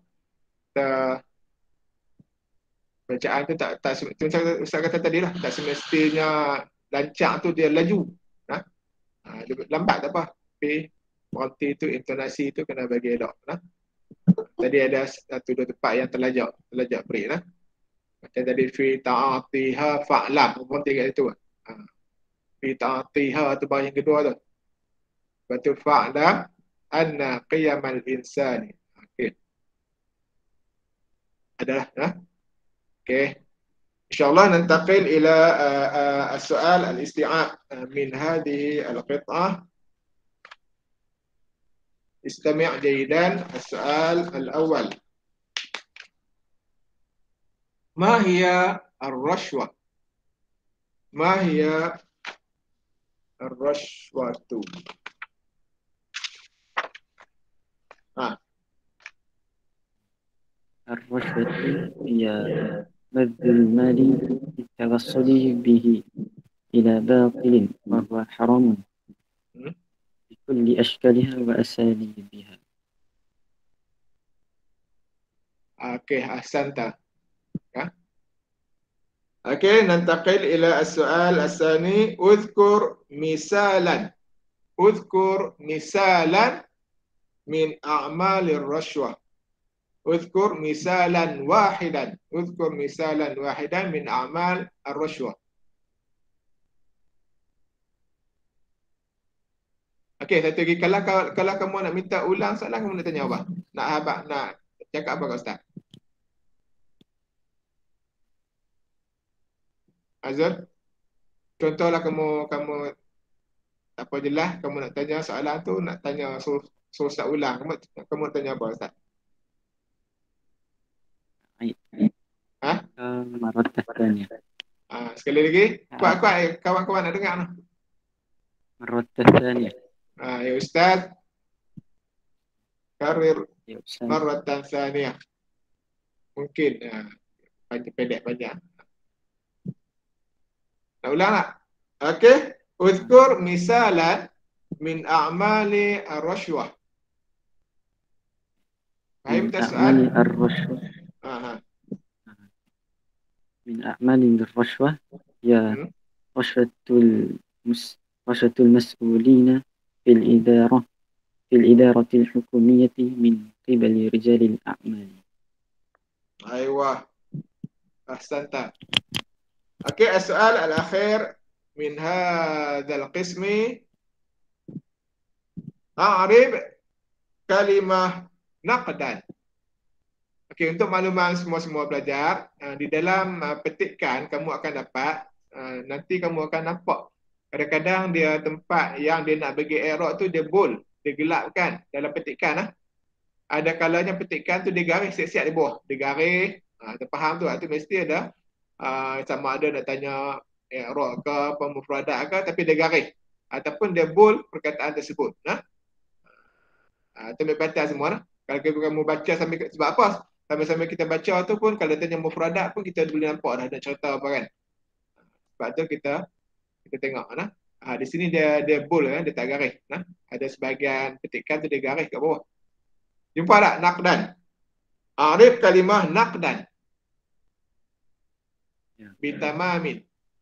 Bacaan tu tak Ustaz kata tadi lah, tak semestinya lancar tu dia laju. Lambat tak apa. Tapi berhenti tu, intonasi tu kena bagi elok lah. Tadi ada satu dua tempat yang terlajak break lah. Macam tadi fi ta'atiha fa'lam, berhenti kat situ. Fi ta'atiha tu bahagian kedua tu. Lepas tu fa'lam anna qiyamal insani. Okey. Adalah okey. InsyaAllah nantaqil ila as-soal al-isti'ab min hadhihi al-qit'ah. استمع جيدا. السؤال الأول: ما هي الرشوة؟ ما هي الرشوة؟ الرشوة هي بذل المال للتوصل به إلى باطل، وهو حرام بكل أشكالها وأساليبها. Okey, ahsanta. Okey, nantaqil ila as-soal as-sani. Udhkur misalan min a'malir rashwah. Udhkur misalan wahidan min a'mal ar-rashwah. Okey, satu lagi. Kalau kamu nak minta ulang soalan, kamu nak tanya apa? Nak cakap apa kau Ustaz? Azul, contohlah kamu apa jelas kamu nak tanya soalan tu, nak tanya suruh Ustaz ulang. Kamu nak tanya apa Ustaz? Ha? مرة الثانية. Sekali lagi. Kuat-kuat kawan-kawan nak dengar noh. مرة الثانية. Ya Ustaz, karir يا أستاذ. marratan tsaniyah. Mungkin pendek banyak. Nak ulang tak? Okey. Uzkur misalan min a'mali ar-rashwah. Fahim من tak أعمال soal? الرشوة Ha. من أعمال الرشوة هي Hmm. رشوة المسؤولين في الإدارة الحكومية من قبل رجال الأعمال. أيوة أحسنت. أوكي السؤال الأخير من هذا القسم، أعرب كلمة نقدا. Okey, untuk makluman semua pelajar, di dalam petikan kamu akan dapat, nanti kamu akan nampak kadang-kadang dia tempat yang dia nak bagi i'rab tu dia bold, dia gelapkan dalam petikan. Ada kalanya petikan tu dia garis siap-siap di bawah, dia garis, kita faham tu, itu mesti ada sama ada nak tanya i'rab ke apa mufradat ke, tapi dia garis ataupun dia bold perkataan tersebut. Itu ambil batas semua. Kalau kamu baca sambil, sebab apa? Sambil-sambil kita baca tu pun kalau tanya mufradat pun kita boleh nampak dah ada cerita apa kan. Sebab tu kita tengok di sini dia bold dia tak garis. Ada sebahagian petikan tu dia garis kat bawah. Jumpa tak naqdan? Arif kalimah naqdan. Bitamamin.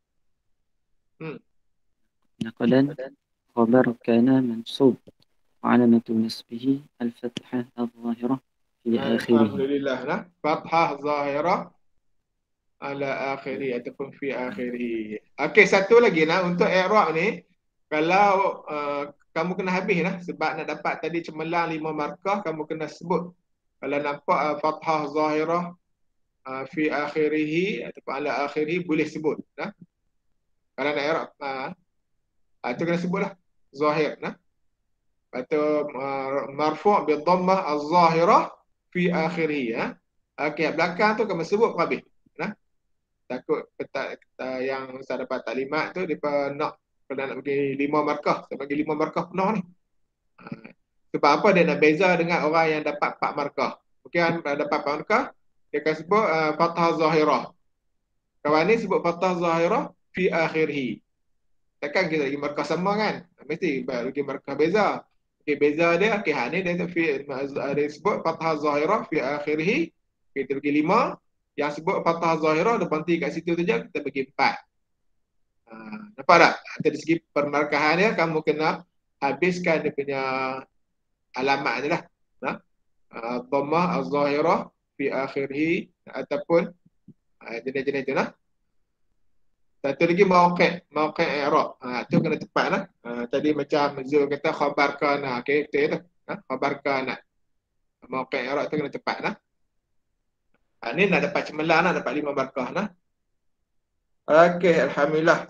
نقدا خبر كان منصوب وعلامة نصبه الفتحة الظاهرة في آخره. Alhamdulillah. Fathah zahirah ala akhiri ataupun fi akhiri. Okey, satu lagi untuk i'rab ni, kalau kamu kena habis sebab nak dapat tadi cemerlang 5 markah, kamu kena sebut. Kalau nampak fathah zahirah fi akhirihi ataupun ala akhiri, boleh sebut. Kalau nak i'rab itu kena sebutlah zahir. Atau marfu' bi dhammah az-zahirah fi akhirih. Okey, belakang tu kamu sebut habis. Takut yang saya dapat taklimat tu depa nak bagi 5 markah, saya bagi 5 markah penuh ni. Sebab apa dia nak beza dengan orang yang dapat 4 markah. Mungkin dapat 4 markah, dia akan sebut fathah zahirah. Kawan ni sebut fathah zahirah fi akhirih. Takkan kita bagi markah sama kan? Mesti bagi markah beza. Okey, beza dia, okey, ni dia sebut fathah zahirah fi akhirih, kita bagi 5. Yang sebut fathah zahirah dia berhenti kat situ saja, kita bagi 4. Nampak tak? Dari segi permarkahan dia, kamu kena habiskan dia punya alamat ni lah. Dhammah az-zahirah fi akhirih ataupun jenis-jenis tu lah. Satu lagi mauqi' i'rab. Tu kena tepat lah. Tadi macam Zul kata khabar kana. Okey, betul tu. Khabar kana. Mauqi' i'rab tu kena tepat lah. Ni nak dapat cemerlang nak dapat 5 markah lah. Okey, alhamdulillah.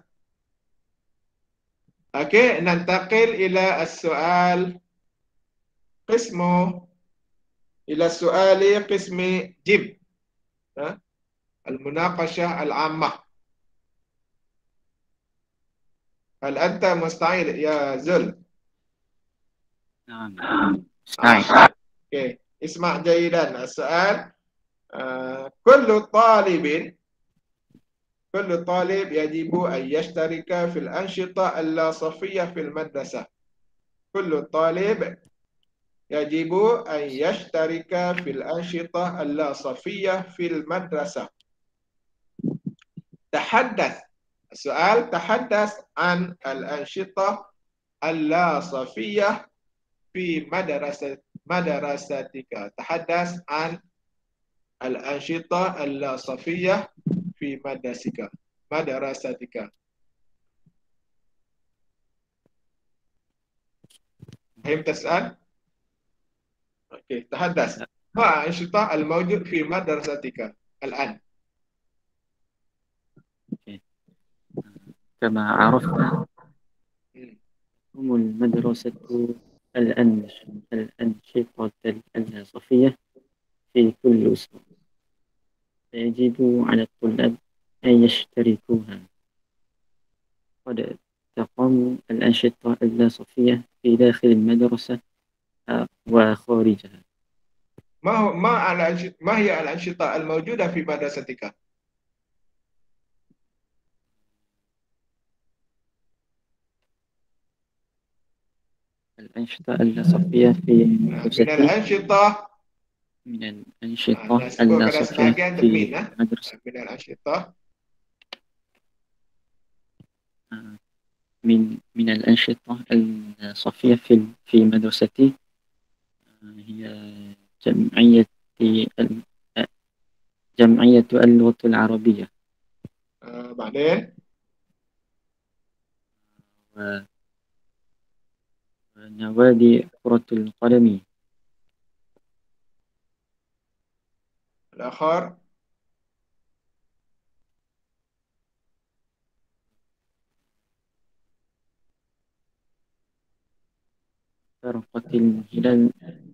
Okey, nantaqil ila as-su'al qismu ila su'ali qismi jim. Al-munaqashah al-ammah. هل أنت مستعد يا زل؟ نعم. اوكي، اسمع جيدا السؤال. كل طالب يجب أن يشترك في الأنشطة اللاصفية في المدرسة. كل طالب يجب أن يشترك في الأنشطة اللاصفية في المدرسة. السؤال تحدث عن الأنشطة اللاصفية في مدرستك. تحدث عن الأنشطة اللاصفية في مدرستك. فهمت السؤال؟ اوكي، تحدث ما الأنشطة الموجود في مدرستك الآن. كما عرفنا Hmm. هم المدرسة الأنشطة الصفية في كل أسبوع، فيجب على الطلاب أن يشتركوها. قد تقام الأنشطة الصفية في داخل المدرسة وخارجها. ما هي الأنشطة الموجودة في مدرستك؟ الأنشطة الصفية في من مدرستي الأنشطة من الأنشطة sebut pada الصفية sebahagian في min مدرستي من الأنشطة من الأنشطة الصفية في مدرستي هي جمعية ال- جمعية اللغة العربية بعدين ونوادي كرة القدم. الآخر فرقة الهلال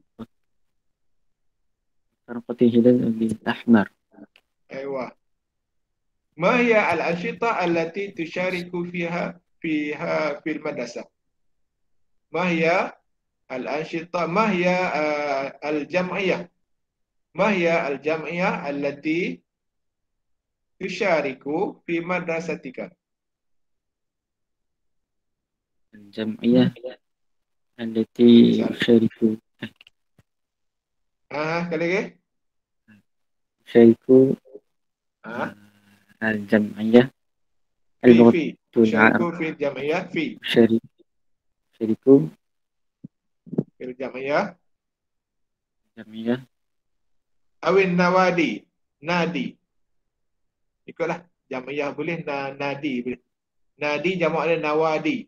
الأحمر. أيوة. ما هي الأنشطة التي تشارك فيها في المدرسة؟ ما هي الأنشطة ما هي الجمعية ما هي الجمعية التي تشارك في مدرستك؟ الجمعية التي يشارك kali الجمعية lagi اللغة يشاركوا في الجمعيات يشارك في الجمعية الجمعية أو النوادي نادي ikutlah jam'iyah boleh nadi boleh nadi jamak dia nawadi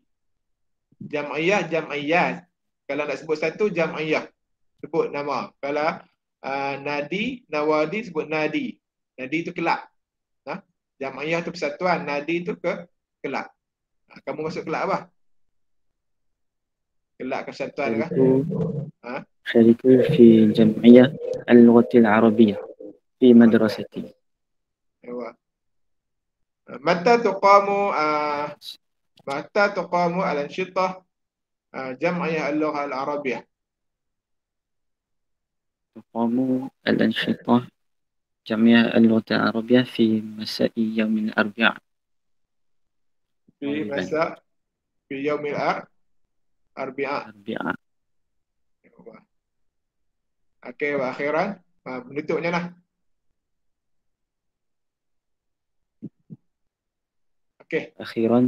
jam'iyat kalau nak sebut satu jam'iyah sebut nama kalau nadi nawadi sebut nadi tu kelab jam'iyah tu persatuan nadi tu kelab kamu masuk kelab apa kelab persatuan kah أشارك في جمعية اللغة العربية في مدرستي. أيوة. متى تقام الأنشطة جمعية اللغة العربية؟ تقام الأنشطة جمعية اللغة العربية في مساء يوم الأربعاء. في يوم الأربعاء. Okey, akhiran penutupnya lah. Okey. Akhiran.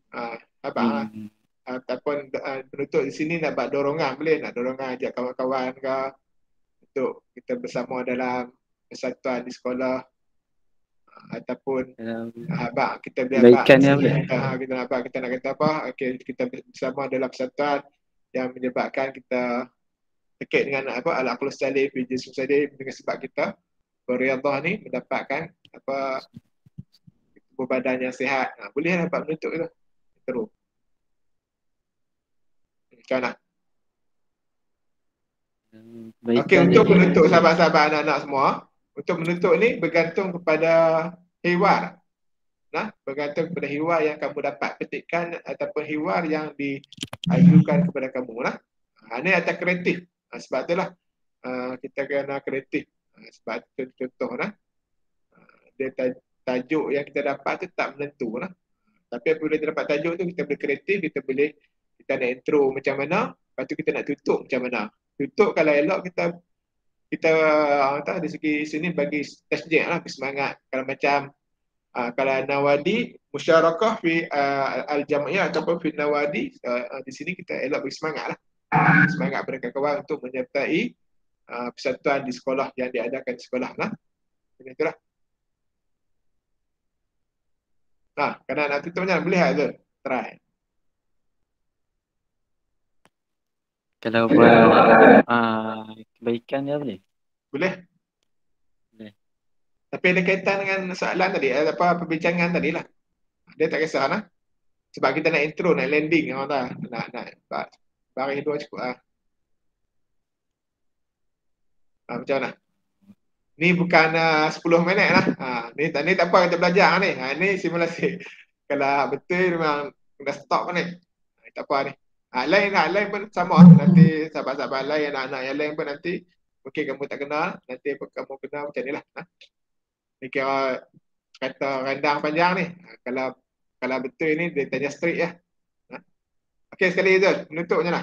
Ataupun penutup di sini nak buat dorongan boleh nak dorongan ajak kawan-kawan ke untuk kita bersama dalam persatuan di sekolah ataupun abang kita biar kita nak kata apa okey kita bersama dalam persatuan yang menyebabkan kita terkait dengan apa al-aqlus salim fi jism salim dengan sebab kita berriyadhah ni mendapatkan apa tubuh badan yang sihat. Boleh dapat menutup itu terus. Macam mana? Okey, untuk menutup sahabat-sahabat anak-anak semua, untuk menutup ni bergantung kepada hiwar. Bergantung kepada hiwar yang kamu dapat petikkan ataupun hiwar yang diajukan kepada kamu lah. Ini atas kreatif. Sebab itulah kita kena kreatif. Sebab itu contoh dia tajuk yang kita dapat tu tak menentu lah. Tapi apabila kita dapat tajuk tu kita boleh kreatif, kita nak intro macam mana, lepas tu kita nak tutup macam mana. Tutup kalau elok kita dari segi sini bagi tasjid lah, bagi semangat. Kalau macam kalau nawadi musyarakah fi al-jam'iyah ataupun fi nawadi di sini kita elok bagi semangat lah. Semangat pada kawan-kawan untuk menyertai persatuan di sekolah yang diadakan di sekolah lah. Macam itulah. Kerana nak tutup macam mana? Boleh tak tu? Try. Kalau buat kebaikan ya boleh? Boleh. Boleh. Tapi ada kaitan dengan soalan tadi, apa perbincangan tadi lah. Dia tak kisah lah. Sebab kita nak intro, nak landing, orang tahu. Nak baris dua cukup lah. Macam mana? Ni bukan 10 minit lah. Ni tak apa kita belajar ni. Ni simulasi. Kalau betul memang dah stop ni. Tak apa ni. Lain pun sama. Nanti sahabat-sahabat lain, anak-anak yang lain pun nanti mungkin kamu tak kenal. Nanti kamu kenal macam ni lah. Ni kira kata rendang panjang ni. Kalau betul ni dia tanya straight ya. Okey, sekali Zul. Menutup macam mana?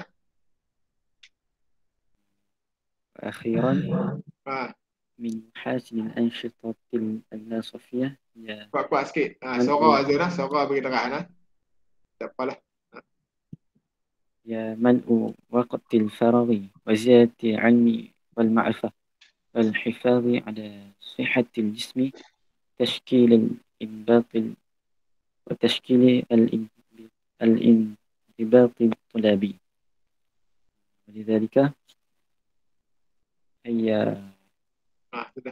وأخيرا Ha. من محاسن الأنشطة اللاصفية هي Kuat-kuat sikit. Suara Zul lah. Suara bagi terang lah. Tak apalah. هي ملء وقت الفراغ وزيادة العلم والمعرفة والحفاظ على صحة الجسم تشكيل الإنضباط وتشكيل الانضباط الطلابي ولذلك هي Sudah.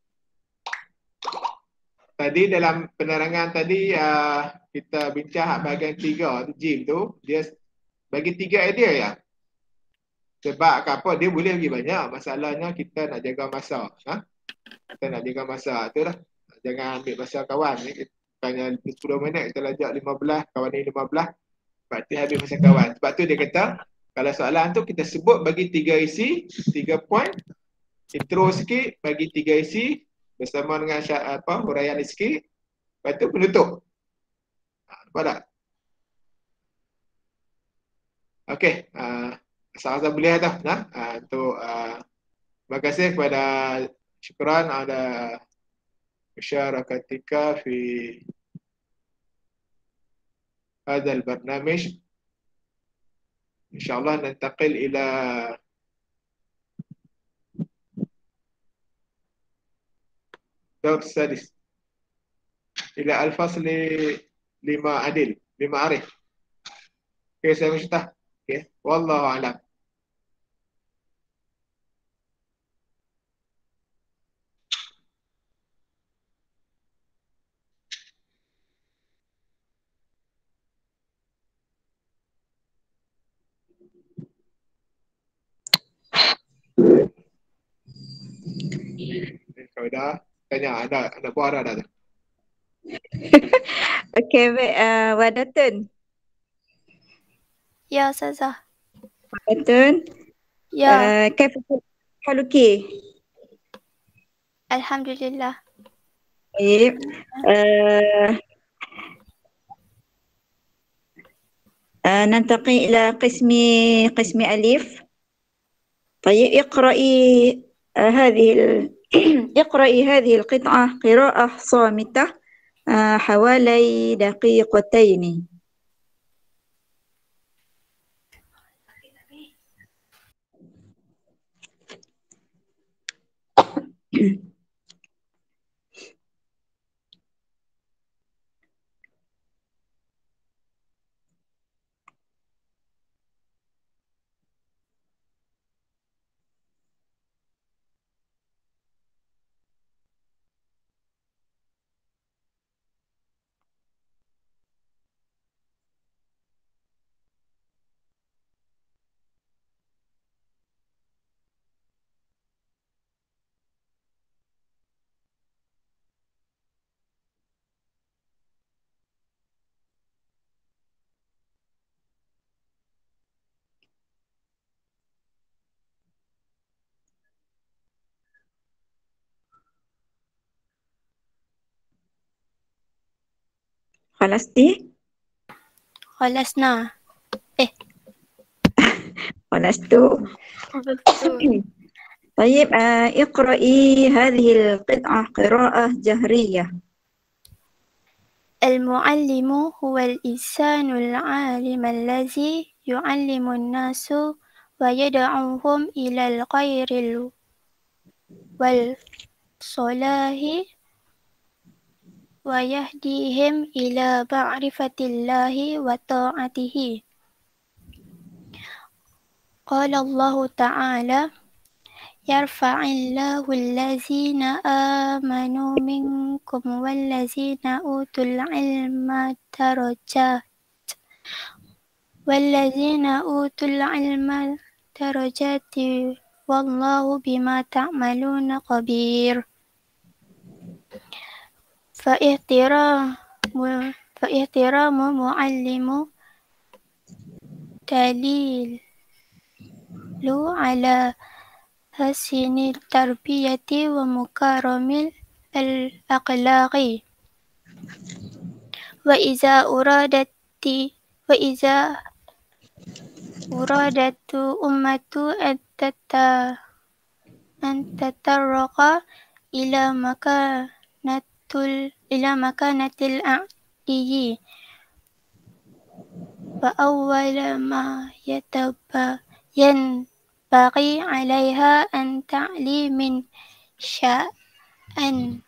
Tadi dalam penerangan tadi kita bincang bahagian 3 Jim tu, dia bagi 3 idea ya. Sebab apa dia boleh bagi banyak, masalahnya kita nak jaga masa. Kita nak jaga masa tu lah. Jangan ambil masa kawan ni. Bukannya 10 minit kita lajak 15, kawan ni 15. Lepas tu habis masa kawan. Sebab tu dia kata kalau soalan tu kita sebut bagi 3 isi, 3 point. Intro sikit, bagi 3 isi bersama dengan huraian sikit. Lepas tu penutup. Nampak tak? Okey, rasa boleh dah. Untuk terima kasih kepada syukran ada مشاركتك في هذا البرنامج. إن شاء الله ننتقل إلى الدور السادس، إلى الفصل 5 عدل 5 عرف. كيف سمجته؟ والله أعلم. Kalau dah tanya ada buah dah. Okey, baik. Wadatun. Ya, Ustazah. Wadatun. Ya, كيف حالك؟ Alhamdulillah. طيب. ننتقل إلى قسم ألف. طيب اقرأي هذه القطعة قراءة صامتة حوالي دقيقتين. خلصتي؟ خلصنا. خلصت. betul. طيب اقرأي هذه القطعة قراءة جهرية. المعلم هو الإنسان العالم الذي يعلم الناس ويدعوهم إلى الخير والصلاح ويهديهم إلى معرفة الله وطاعته. قال الله تعالى: يرفع الله الذين آمنوا منكم والذين أوتوا العلم درجات. والذين أوتوا العلم درجات والله بما تعملون خبير. فاحترام معلم دليل على حسن التربية ومكارم الأخلاق. وإذا أرادت أمة أن تتطرق إلى مكانة الأعلي، فأول ما ينبغي عليها أن تعلي من شأن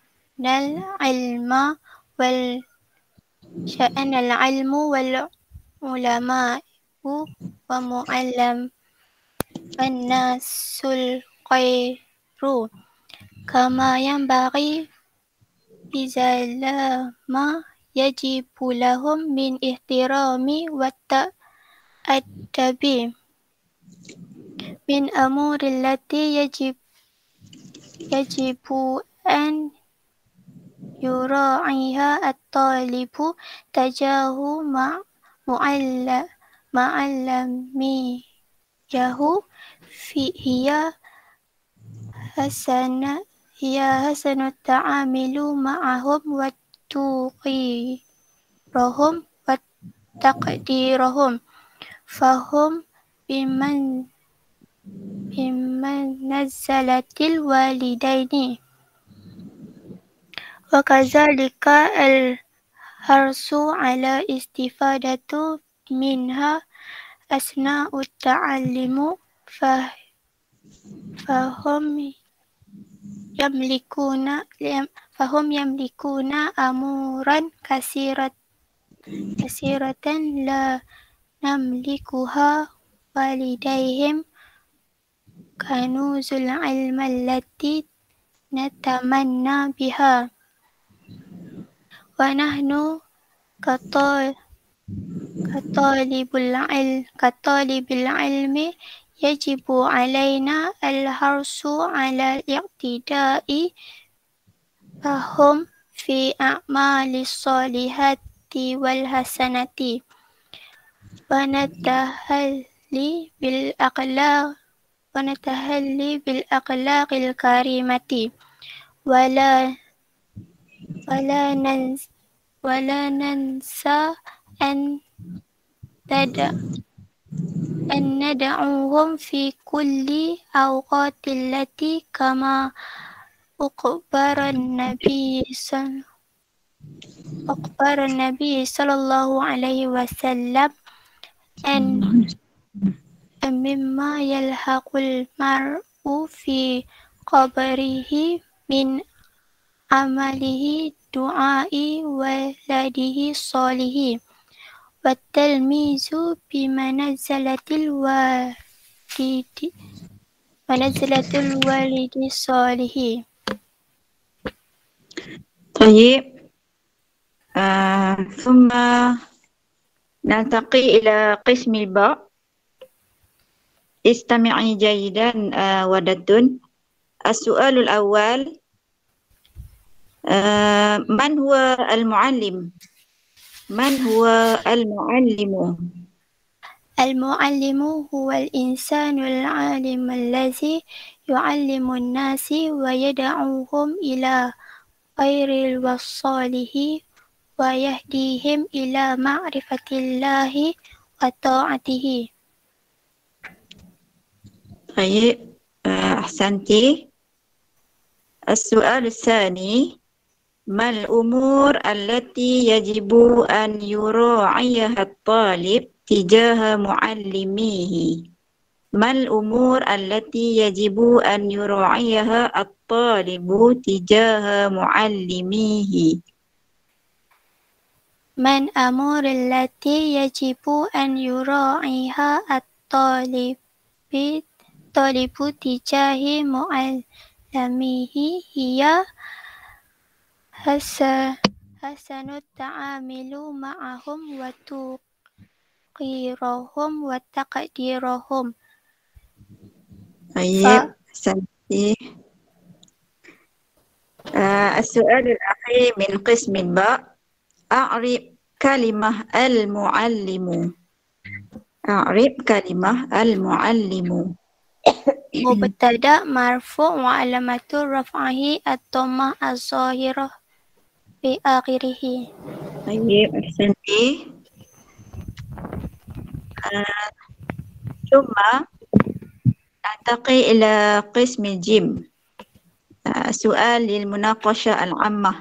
العلم والعلماء ومعلم الناس الخير كما ينبغي بذل ما يجب لهم من احترام والتأدب من أمور التي يجب أن يراعيها الطالب تجاه معلميه. هي حسن التعامل معهم وتوقيرهم وتقديرهم، فهم بمنزلة الوالدين. وكذلك الحرص على استفادة منها أثناء التعلم، فهم يملكون أمورا كثيرة لا يملكها والديهم، كنوز العلم التي نتمنى بها. ونحن كطالب العلم يجب علينا الحرص على الاقتداء بهم في أعمال الصالحات والحسنات، ونتهلي بالأخلاق الكريمة، ولا ننسى أن ندعوهم في كل أوقات التي كما أخبر النبي صلى الله عليه وسلم أن مما يلحق المرء في قبره من عمله دعاء ولده الصالح، والتلميذ بمنزلة الوالد الصالح. طيب، ثم نلتقي إلى قسم الباء. استمعي جيدا وددن. السؤال الأول: من هو المعلم؟ من هو المعلم؟ المعلم هو الإنسان العالم الذي يعلم الناس ويدعوهم إلى خير والصالح ويهديهم إلى معرفة الله وطاعته. طيب، أحسنتي. السؤال الثاني: ما الأمور التي يجب أن يراعيها الطالب تجاه معلميه؟ ما الأمور التي يجب أن يراعيها الطالب تجاه معلميه؟ ما الأمور التي يجب أن يراعيها الطالب تجاه معلميه هي حسن التعامل معهم تحقيرهم وتقديرهم. طيب أحسنتي. السؤال الأخير من قسم الباء. أعرب كلمة المعلم. أعرب كلمة المعلم. مبتدأ مرفوع وعلامة رفعه الضمة الظاهرة في آخره. طيب أحسنتي. ثم ننتقل إلى قسم الجيم. سؤال للمناقشة العامة.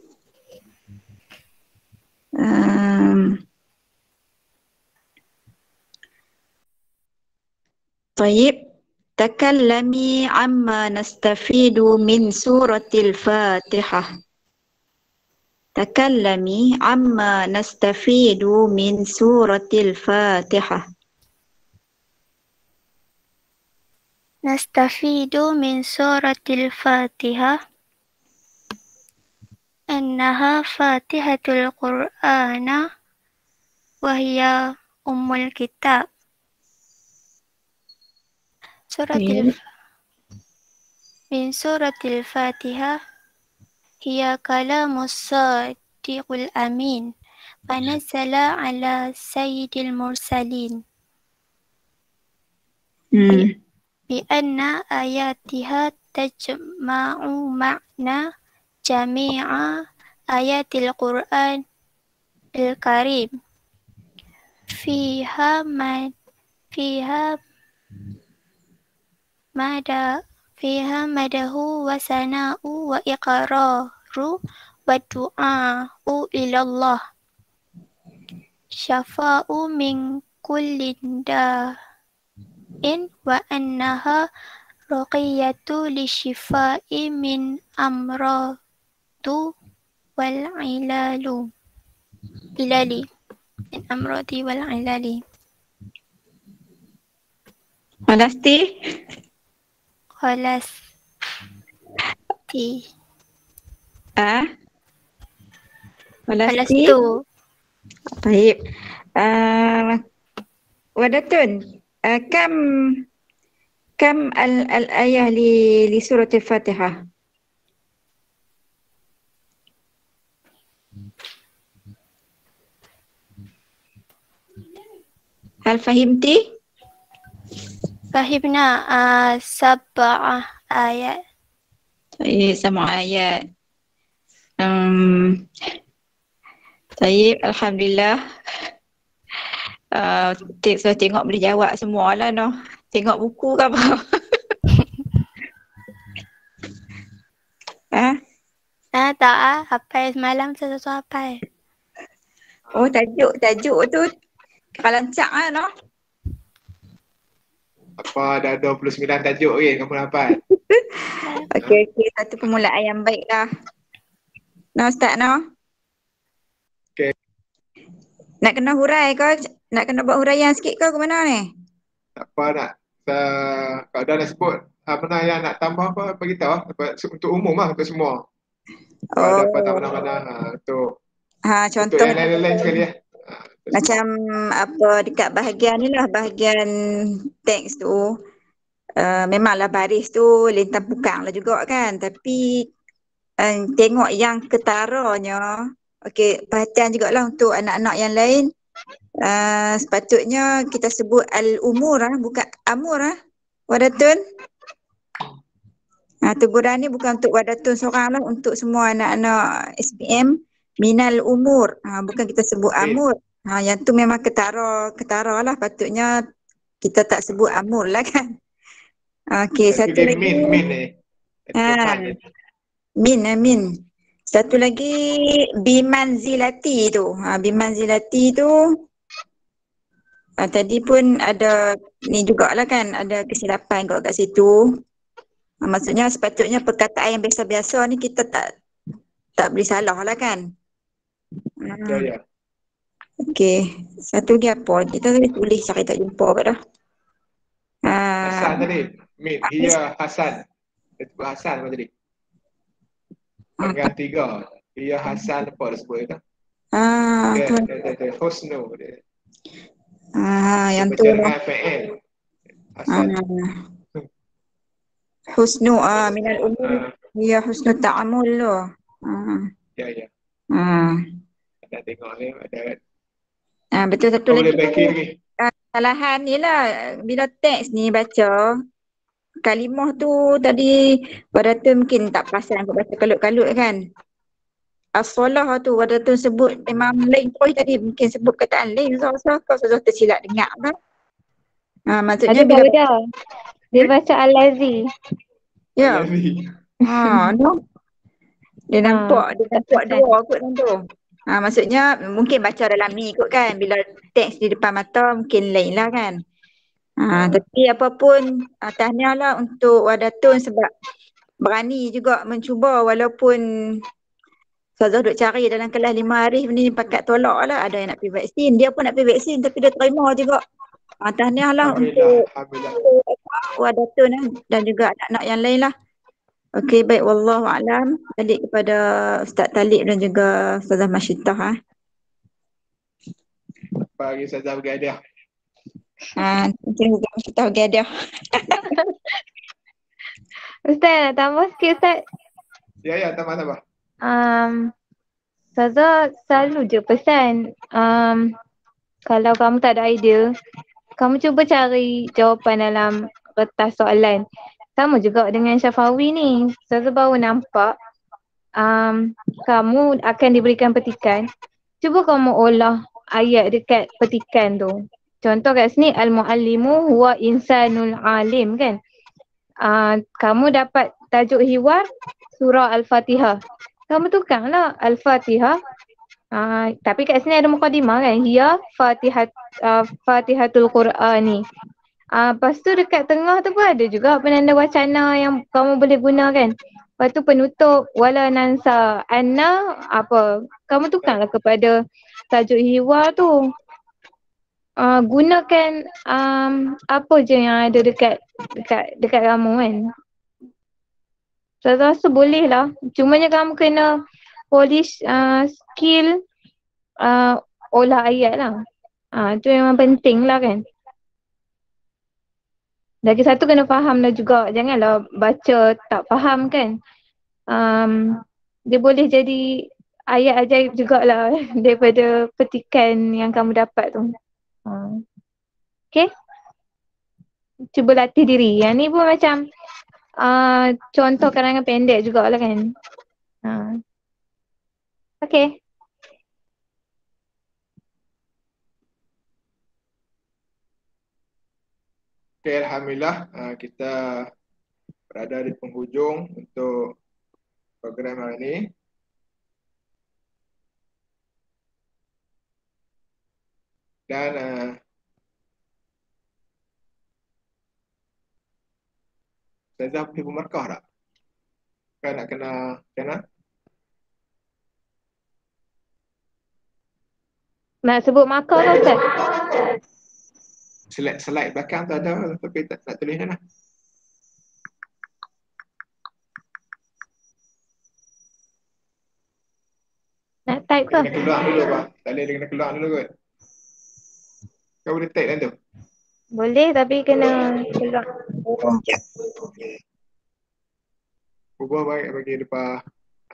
طيب تكلمي عما نستفيد من سورة الفاتحة. تكلمي عما نستفيد من سورة الفاتحة. نستفيد من سورة الفاتحة أنها فاتحة القرآن وهي أم الكتاب. من سورة الفاتحة هي كلام الصادق الأمين فنزل على سيد المرسلين بأن آياتها تجمع معنى جميع آيات القرآن الكريم فيها مده وثناء وإقرار والدعاء إلى الله شفاء من كل داء وأنها رقية للشفاء من أمراض والعلال. خلصتي؟ خلصتي؟ طيب ودتون كم الآية لسورة الفاتحة؟ هل فهمتي؟ فهمنا 7 آيات. طيب 7 آيات. طيب Alhamdulillah. Saya tengok boleh jawab semua lah noh. Tengok buku ke apa? Tak hafal semalam sesuatu hafal. Oh tajuk tu kalancak lah noh. Apa ada 29 tajuk ke kamu dapat? Okey, satu permulaan yang baik lah. Nah Ustaz noh. Okey. Nak kena hurai ke? Nak kena buat huraian sikit ke mana ni? Tak apa nak. Kalau dah sebut mana yang nak tambah apa beritahu untuk umum lah untuk semua. Kalau ada apa mana-mana untuk contoh yang lain-lain sekali ya. Macam apa dekat bahagian ni lah, bahagian teks tu memanglah baris tu lintang pukang lah juga kan, tapi tengok yang ketaranya. Okey, perhatian jugalah untuk anak-anak yang lain. Sepatutnya kita sebut al-umur bukan amur Wadatun. Teguran ni bukan untuk Wadatun seorang lah, untuk semua anak-anak SPM. Minal umur, bukan kita sebut amur. Yang tu memang ketara lah, patutnya kita tak sebut amur lah kan. Okey, satu lagi min. Satu lagi bimanzilati tu. Bimanzilati tu tadi pun ada ni jugalah kan, ada kesilapan kat situ. Maksudnya sepatutnya perkataan yang biasa-biasa ni kita tak boleh salah lah kan. Ya. Okey, satu lagi apa? Kita tadi tulis cari tak jumpa kat dah. Hasan tadi. Min, ia Hasan. Dia sebut Hasan apa tadi? Panggilan 3. Ia Hasan apa dia sebut itu? Husnu dia. Yang tu Dibaca lah. dengan fi'il asal. Husnu minal umur. Ah, Ya husnu ta'amul tu. ya, ya. Kita tengok ni ada. Betul satu Kau lagi boleh baiki lagi. kesalahan ni lah bila teks ni baca kalimah tu tadi pada tu mungkin tak perasan aku baca kalut-kalut kan. As-solah tu pada tu sebut memang lain terus tadi mungkin sebut kataan lain so kau tersilap dengar kan. Maksudnya Ada bila Dauda. Dia baca Al-Lazi. ya. Al-Lazi. No. Dia nampak tak dua kot dalam tu. Maksudnya mungkin baca dalam ni kot kan. Bila teks di depan mata mungkin lain lah kan. Tapi apapun tahniah lah untuk Wadatun sebab berani juga mencuba walaupun Ustazah duk cari dalam kelas 5 hari ni pakat tolak lah. Ada yang nak pergi vaksin. Dia pun nak pergi vaksin tapi dia terima juga. Tahniah lah untuk Wadatun dan juga anak-anak yang lain lah. Okey, baik. Wallahualam. Balik kepada Ustaz Talib dan juga Ustazah Masyitah. Bagi Ustazah bagi hadiah. Mungkin Ustazah Masyitah bagi hadiah. Ustaz nak tambah sikit Ustaz. Ya, tambah. Ustazah selalu je pesan kalau kamu tak ada idea, kamu cuba cari jawapan dalam kertas soalan. Sama juga dengan Syafawi ni. Ustazah baru nampak kamu akan diberikan petikan. Cuba kamu olah ayat dekat petikan tu. Contoh kat sini, Al-Muallimu huwa insanul alim kan. Kamu dapat tajuk hiwar surah Al-Fatihah. Kamu tukarlah Al-Fatihah. Tapi kat sini ada mukadimah kan. Hiya Fatihatul Quran ni. Lepas tu dekat tengah tu pun ada juga penanda wacana yang kamu boleh guna kan. Lepas tu penutup wala nansa anna apa. Kamu tukarlah kepada tajuk hiwar tu. Gunakan apa je yang ada dekat kamu kan. Saya rasa boleh lah. Cumanya kamu kena polish skill olah ayat lah. Itu memang penting lah kan. Lagi satu kena faham lah juga. Janganlah baca tak faham kan. Dia boleh jadi ayat ajaib jugalah daripada petikan yang kamu dapat tu. Okay. Cuba latih diri. Yang ni pun macam contoh karangan pendek jugalah kan. Okay. Okay, Alhamdulillah kita berada di penghujung untuk program hari ini. Dan Ustazah boleh bermarkah tak? Kan nak kena Nak sebut markah ke Ustaz? slide belakang tu ada tapi tak tulis dah lah. Nak type ke? Kena keluar dulu Pak. Tak boleh dia kena keluar dulu kot. Kau boleh type kan tu? Boleh tapi kena keluar. Ubah baik bagi depan.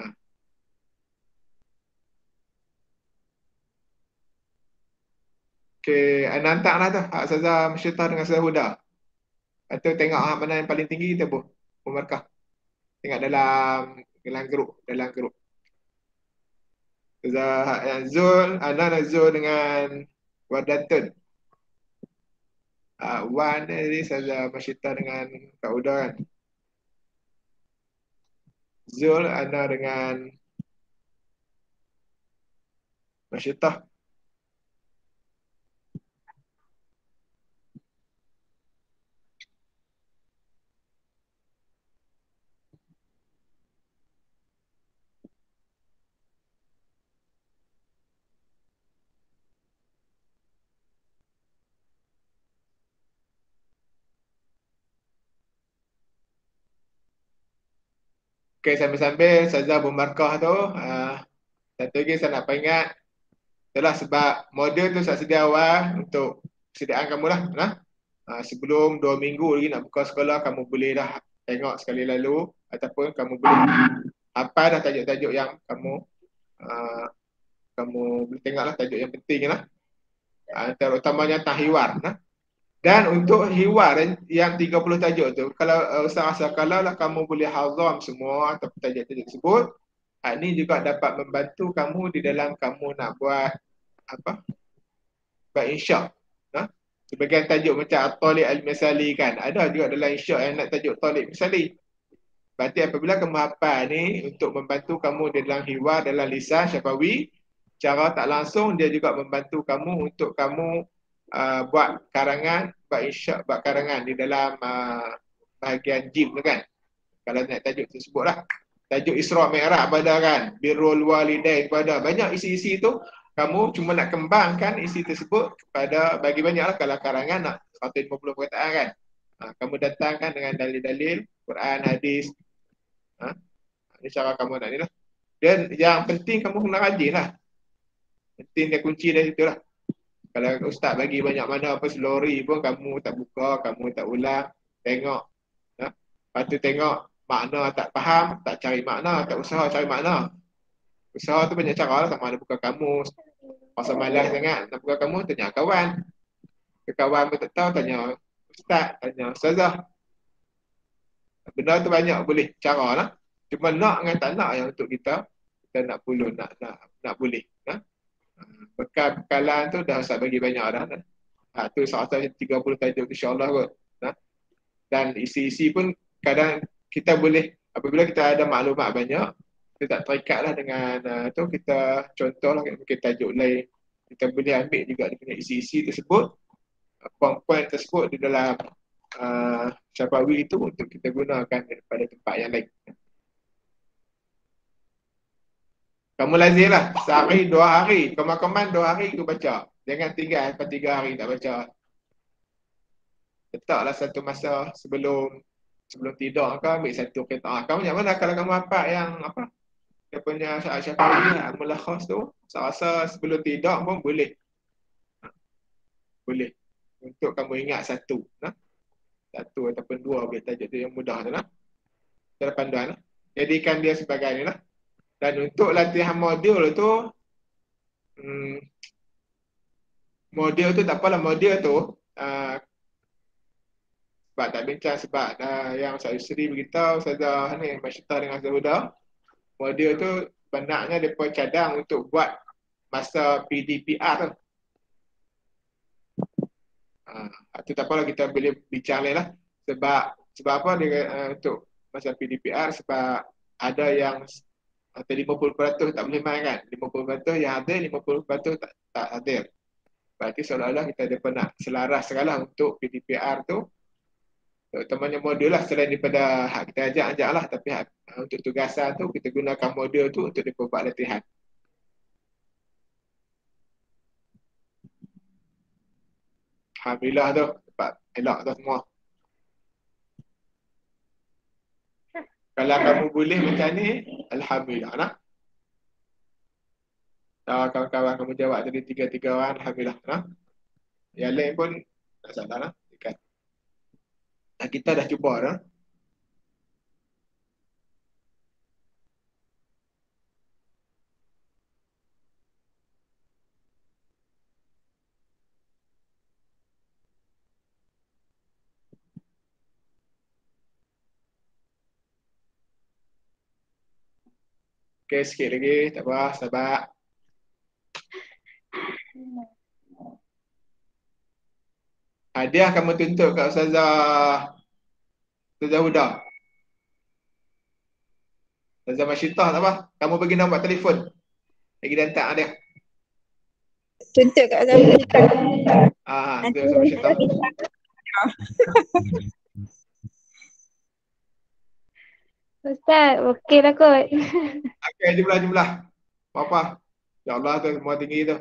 Okay, anda hantar lah tu. Hak Ustazah Masyitah dengan Ustazah Huda. Atau tengok mana yang paling tinggi kita pun. Pemarkah. Tengok dalam grup. Ustazah Zul, Anda Zul dengan Wadatun. Wan ni Ustazah Masyitah dengan Kak Huda kan. Zul, Anda dengan Masyitah. Okay, sambil-sambil Ustazah bermarkah tu, satu lagi saya nak peringat, itulah sebab model tu saya sedia awal untuk persediaan kamu lah. Sebelum 2 minggu lagi nak buka sekolah, kamu boleh dah tengok sekali lalu, ataupun kamu boleh hafal dah tajuk-tajuk yang kamu boleh tengok lah tajuk yang penting lah. Terutamanya tentang hiwar. Dan untuk hiwar yang 30 tajuk tu, kalau Ustaz rasa kalau lah kamu boleh hazam semua atau tajuk-tajuk tersebut, ini juga dapat membantu kamu di dalam kamu nak buat buat insya'. Sebagian tajuk macam At-Taliq Al-Misali kan, ada juga dalam insya' yang nak tajuk Taliq Misali. Berarti apabila kamu hafal ni untuk membantu kamu di dalam hiwar, dalam lisan syafawi, cara tak langsung dia juga membantu kamu untuk kamu buat karangan, buat insya', buat karangan di dalam bahagian jim tu kan. Kalau nak tajuk tersebut lah. Tajuk Isra' Mi'raj pada kan, Birrul Walidain pada. Banyak isi-isi tu kamu cuma nak kembangkan isi tersebut kepada bagi banyaklah. Kalau karangan nak 150 perkataan kan. Kamu datangkan dengan dalil-dalil Quran, hadis. Ini cara kamu nak ni lah. Dan yang penting kamu kena rajin lah. Penting dia kunci dari situ lah. Kalau ustaz bagi banyak mana apa selori pun kamu tak buka, kamu tak ulang, tengok. Lepas tu tengok makna tak faham, tak cari makna, tak usaha cari makna. Usaha tu banyak cara lah, sama ada buka kamus. Pasal malas sangat nak buka kamus, tanya kawan. Kawan pun tak tahu, tanya ustaz, tanya ustazah. Benda tu banyak boleh cara lah. Cuma nak dengan tak nak yang untuk kita nak puluh, nak boleh. Bekalan tu dah Ustaz bagi banyak dah. Tu sahaja 30 tajuk insya-Allah kot. Dan isi-isi pun kadang kita boleh, apabila kita ada maklumat banyak, kita tak terikat lah dengan tu, kita contoh lah mungkin tajuk lain. Kita boleh ambil juga dia punya isi-isi tersebut, poin-poin tersebut di dalam syafawi itu untuk kita gunakan pada tempat yang lain. Kamu lazim lah, sehari 2 hari, keman-keman 2 hari tu baca. Jangan tinggal sampai 3 hari tak baca. Letaklah satu masa sebelum tidur ke, ambil satu qita'ah. Kamu macam mana kalau kamu hafal yang dia punya syafawi al-mulakhas tu, saya rasa sebelum tidur pun boleh. Boleh. Untuk kamu ingat satu ataupun 2 boleh tajuk tu yang mudah tu lah. Cara panduan lah. Jadikan dia sebagai ni lah. Dan untuk latihan modul tu, modul tu tak apalah, modul tu sebab tak bincang, sebab yang Ustaz Yusri beritahu, Ustazah ni Masyidah dengan Zahuda, modul tu benarnya dia pun cadang untuk buat masa PDPR tu. Itu tak apalah, kita boleh bincang lain lah. Sebab apa dia untuk masa PDPR, sebab ada yang 50% tak boleh main kan, 50% yang hadir, 50% tak hadir. Berarti seolah-olah kita ada nak selaras sekali untuk PDPR tu, terutamanya modul lah, selain daripada hak kita ajak lah, tapi untuk tugasan tu kita gunakan modul tu untuk buat latihan. Alhamdulillah tu, dapat elok tu semua. Kalau kamu boleh macam ni, alhamdulillah nah. Kawan-kawan kamu jawab tadi 3 orang, alhamdulillah nah. Yang lain pun tak salah lah. Kita dah cuba dah. Okey, sikit lagi, tak apa, sabar. Hadiah kamu tuntut kat Ustazah Huda. Ustazah Masyidah tak apa, kamu bagi nombor telefon. Lagi dah hantar dia. Tuntut kat saya. Tu Ustazah Masyidah. Ustaz, okey lah kot. Okey, jumlah. Apa? InsyaAllah tu semua tinggi tu.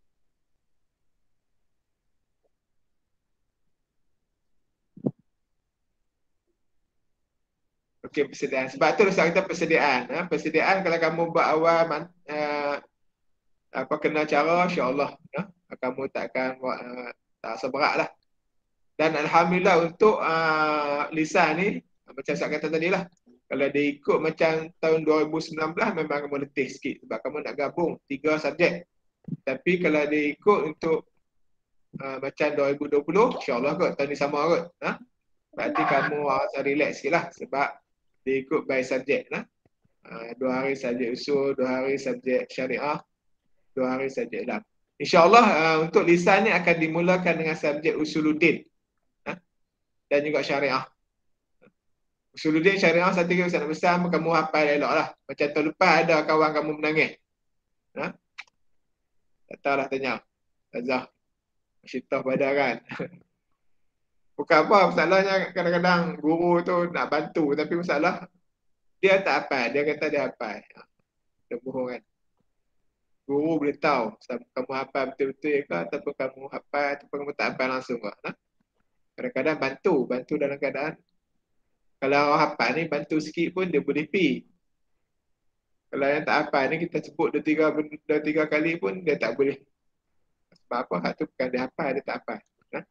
Okey, persediaan. Sebab tu Ustaz kata persediaan. Persediaan kalau kamu buat awal kena cara, insya-Allah kamu tak akan Tak rasa berat lah. Dan Alhamdulillah untuk lisan ni, macam saya kata tadi lah, kalau dia ikut macam tahun 2019 memang kamu letih sikit sebab kamu nak gabung 3 subjek. Tapi kalau dia ikut untuk macam 2020, insyaAllah kot tahun ni sama kot. Berarti kamu rasa relax sikit lah sebab dia ikut by subjek. 2 hari subjek usul, 2 hari subjek syariah, 2 hari subjek Islam. InsyaAllah untuk lisan ni akan dimulakan dengan subjek usuluddin dan juga syariah. Usuluddin syariah satu kali Ustaz nak pesan kamu hafal elok lah. Macam tahun lepas ada kawan kamu menangis. Tak tahulah tanya. Azah. Syitah pada kan. Bukan apa, masalahnya kadang-kadang guru tu nak bantu tapi masalah dia tak hafal. Dia kata dia hafal. Dia bohong kan. Guru boleh tahu kamu hafal betul-betul ke ataupun kamu hafal ataupun kamu tak hafal langsung ke. Kadang-kadang bantu dalam keadaan kalau hafal ni bantu sikit pun dia boleh pi. Kalau yang tak hafal ni kita sebut 2-3 kali pun dia tak boleh. Sebab apa? Hak tu bukan dia hafal, dia tak hafal.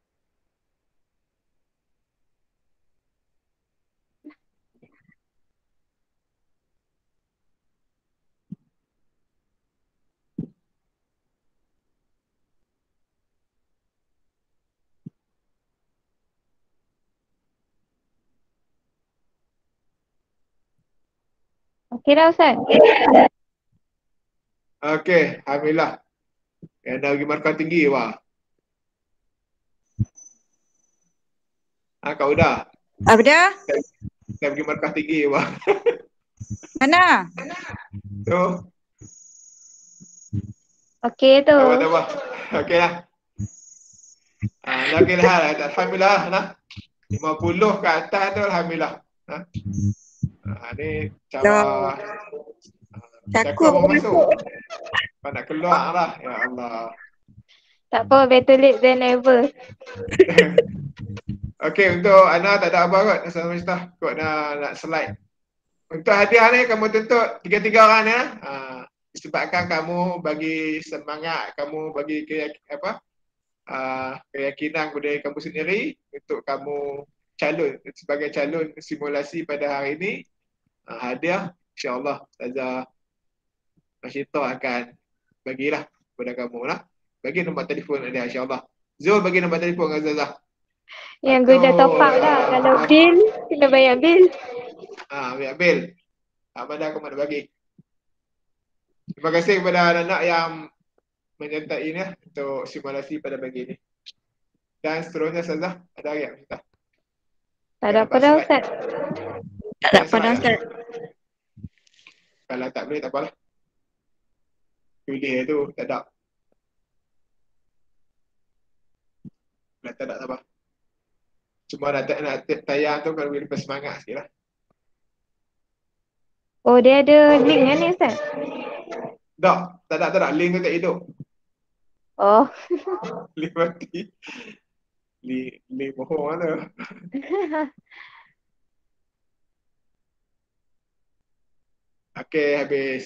Okey dah Ustaz. Okey, alhamdulillah. Yang dah pergi markah tinggi wah. Kak Uda. Apa dia? Saya pergi markah tinggi wah. Mana? Tu. Okey tu. Apa. Okey lah. Lagi lah. Alhamdulillah lah. 50 ke atas tu alhamdulillah. Ni cara Takut mau masuk. Kau nak keluar lah. Ya Allah. Tak apa, better late than never. Okey, untuk Ana tak ada apa kot. Assalamualaikum. Kot nak slide. Untuk hadiah ni kamu tuntut 3 orang ya. Disebabkan kamu bagi semangat, kamu bagi keyakinan kepada kamu sendiri untuk kamu sebagai calon simulasi pada hari ini. Hadiah insya-Allah Ustazah Masyitah akan bagilah kepada kamu lah. Bagi nombor telefon dia insya-Allah. Zul bagi nombor telefon dengan Ustazah. Yang gue dah top up dah. Kalau bil, kena bayar bil. Bayar bil. Mana aku nak bagi. Terima kasih kepada anak-anak yang menyertai ni untuk simulasi pada pagi ini. Dan seterusnya Ustazah, ada lagi tak? Tak ada apa dah Ustaz. Tak ada apa dah Ustaz. Kalau tak boleh tak apalah. Pilih tu tak ada. Kalau tak ada tak apa. Cuma nak tayang tu kalau boleh lepas semangat sikit lah. Oh dia ada link kan ni Ustaz? Tak ada. Link tu tak hidup. Oh. Link mati. Link bohong mana. Okey, habis.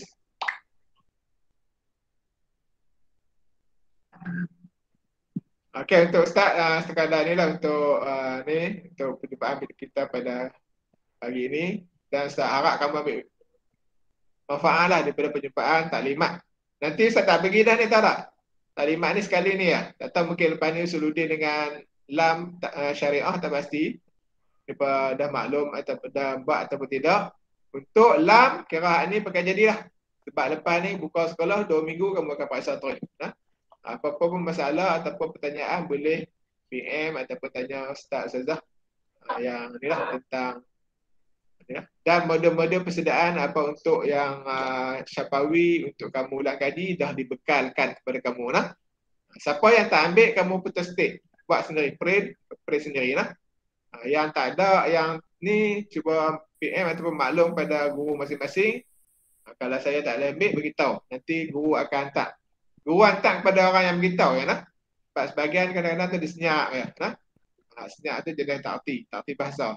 Okey, untuk Ustaz sekadar ni lah untuk untuk perjumpaan kita pada pagi ini. Dan Ustaz harap kamu ambil manfaat lah daripada perjumpaan taklimat. Nanti Ustaz tak pergi dah ni tak? Taklimat ni sekali ni ya. Tak tahu mungkin lepas ni Usuluddin dengan Lam syariah tak pasti. Lepas dah maklum atau dah buat ataupun tidak. Untuk Lam kiraan ni pakai jadilah. Sebab lepas ni buka sekolah 2 minggu kamu akan paksa terus. Apa-apa pun masalah ataupun pertanyaan boleh PM ataupun tanya Ustazah yang ni lah tentang dan model-model persediaan apa untuk yang syafawi untuk kamu ulang kaji dah dibekalkan kepada kamu lah. Siapa yang tak ambil kamu putus state buat sendiri, print sendiri lah. Yang tak ada yang ni cuba PM ataupun maklum pada guru masing-masing. Kalau saya tak boleh ambil beritahu, nanti guru akan hantar. Guru hantar kepada orang yang beritahu ya nah. Sebab sebagian kadang-kadang tu disenyak ya nah. Senyak tu jadi tak arti bahasa.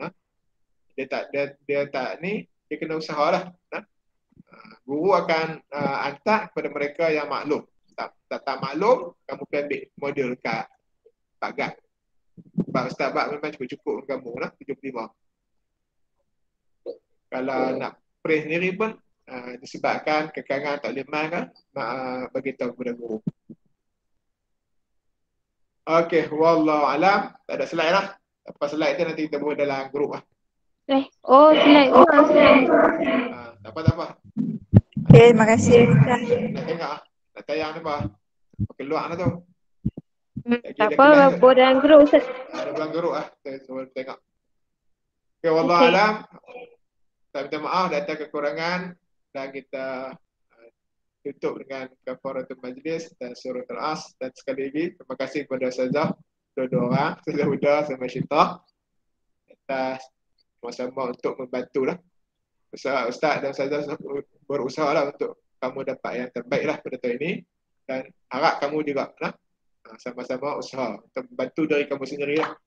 Dia tak ni, dia kena usahalah. Guru akan hantar kepada mereka yang maklum. Tak maklum, kamu pergi ambil model dekat gad. Sebab Ustaz Bak memang cukup dengan kamu lah 75. Kalau nak print sendiri pun disebabkan kekangan tak boleh main kan, bagi tahu kepada guru. Okey, wallahu alam. Tak ada slide lah. Lepas slide tu nanti kita buat dalam grup lah. Oh, slide. Tak apa. Okay, terima kasih Ustaz. Nak tengok lah. Nak tayang ni apa? Keluar lah tu. Tak apa, buat dalam grup Ustaz. Ada dalam grup lah. Kita semua tengok. Okey, wallahu alam. Saya minta maaf atas kekurangan dan kita tutup dengan kafaratul majlis dan surah Al-As. Dan sekali lagi terima kasih kepada Ustazah dua-dua orang, Ustazah Huda sama Syitah, atas sama-sama untuk membantu lah. Ustaz dan Ustazah berusaha lah untuk kamu dapat yang terbaik lah pada tahun ini, dan harap kamu juga lah sama-sama usaha untuk membantu dari kamu sendiri lah.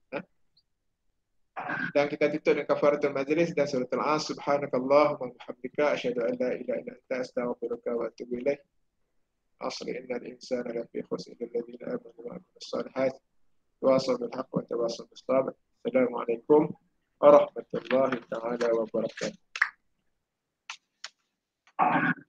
Dan kita tutup dengan kafaratul majlis dan surah Al-As. Subhanakallahumma wa bihamdika asyhadu an la ilaha illa anta astaghfiruka wa atubu ilaik. Asli innal insana lafi khusr illa alladhina amanu wa amilus solihat wa tawasaw bil haqq wa tawasaw bis sabr. Assalamualaikum warahmatullahi taala wabarakatuh.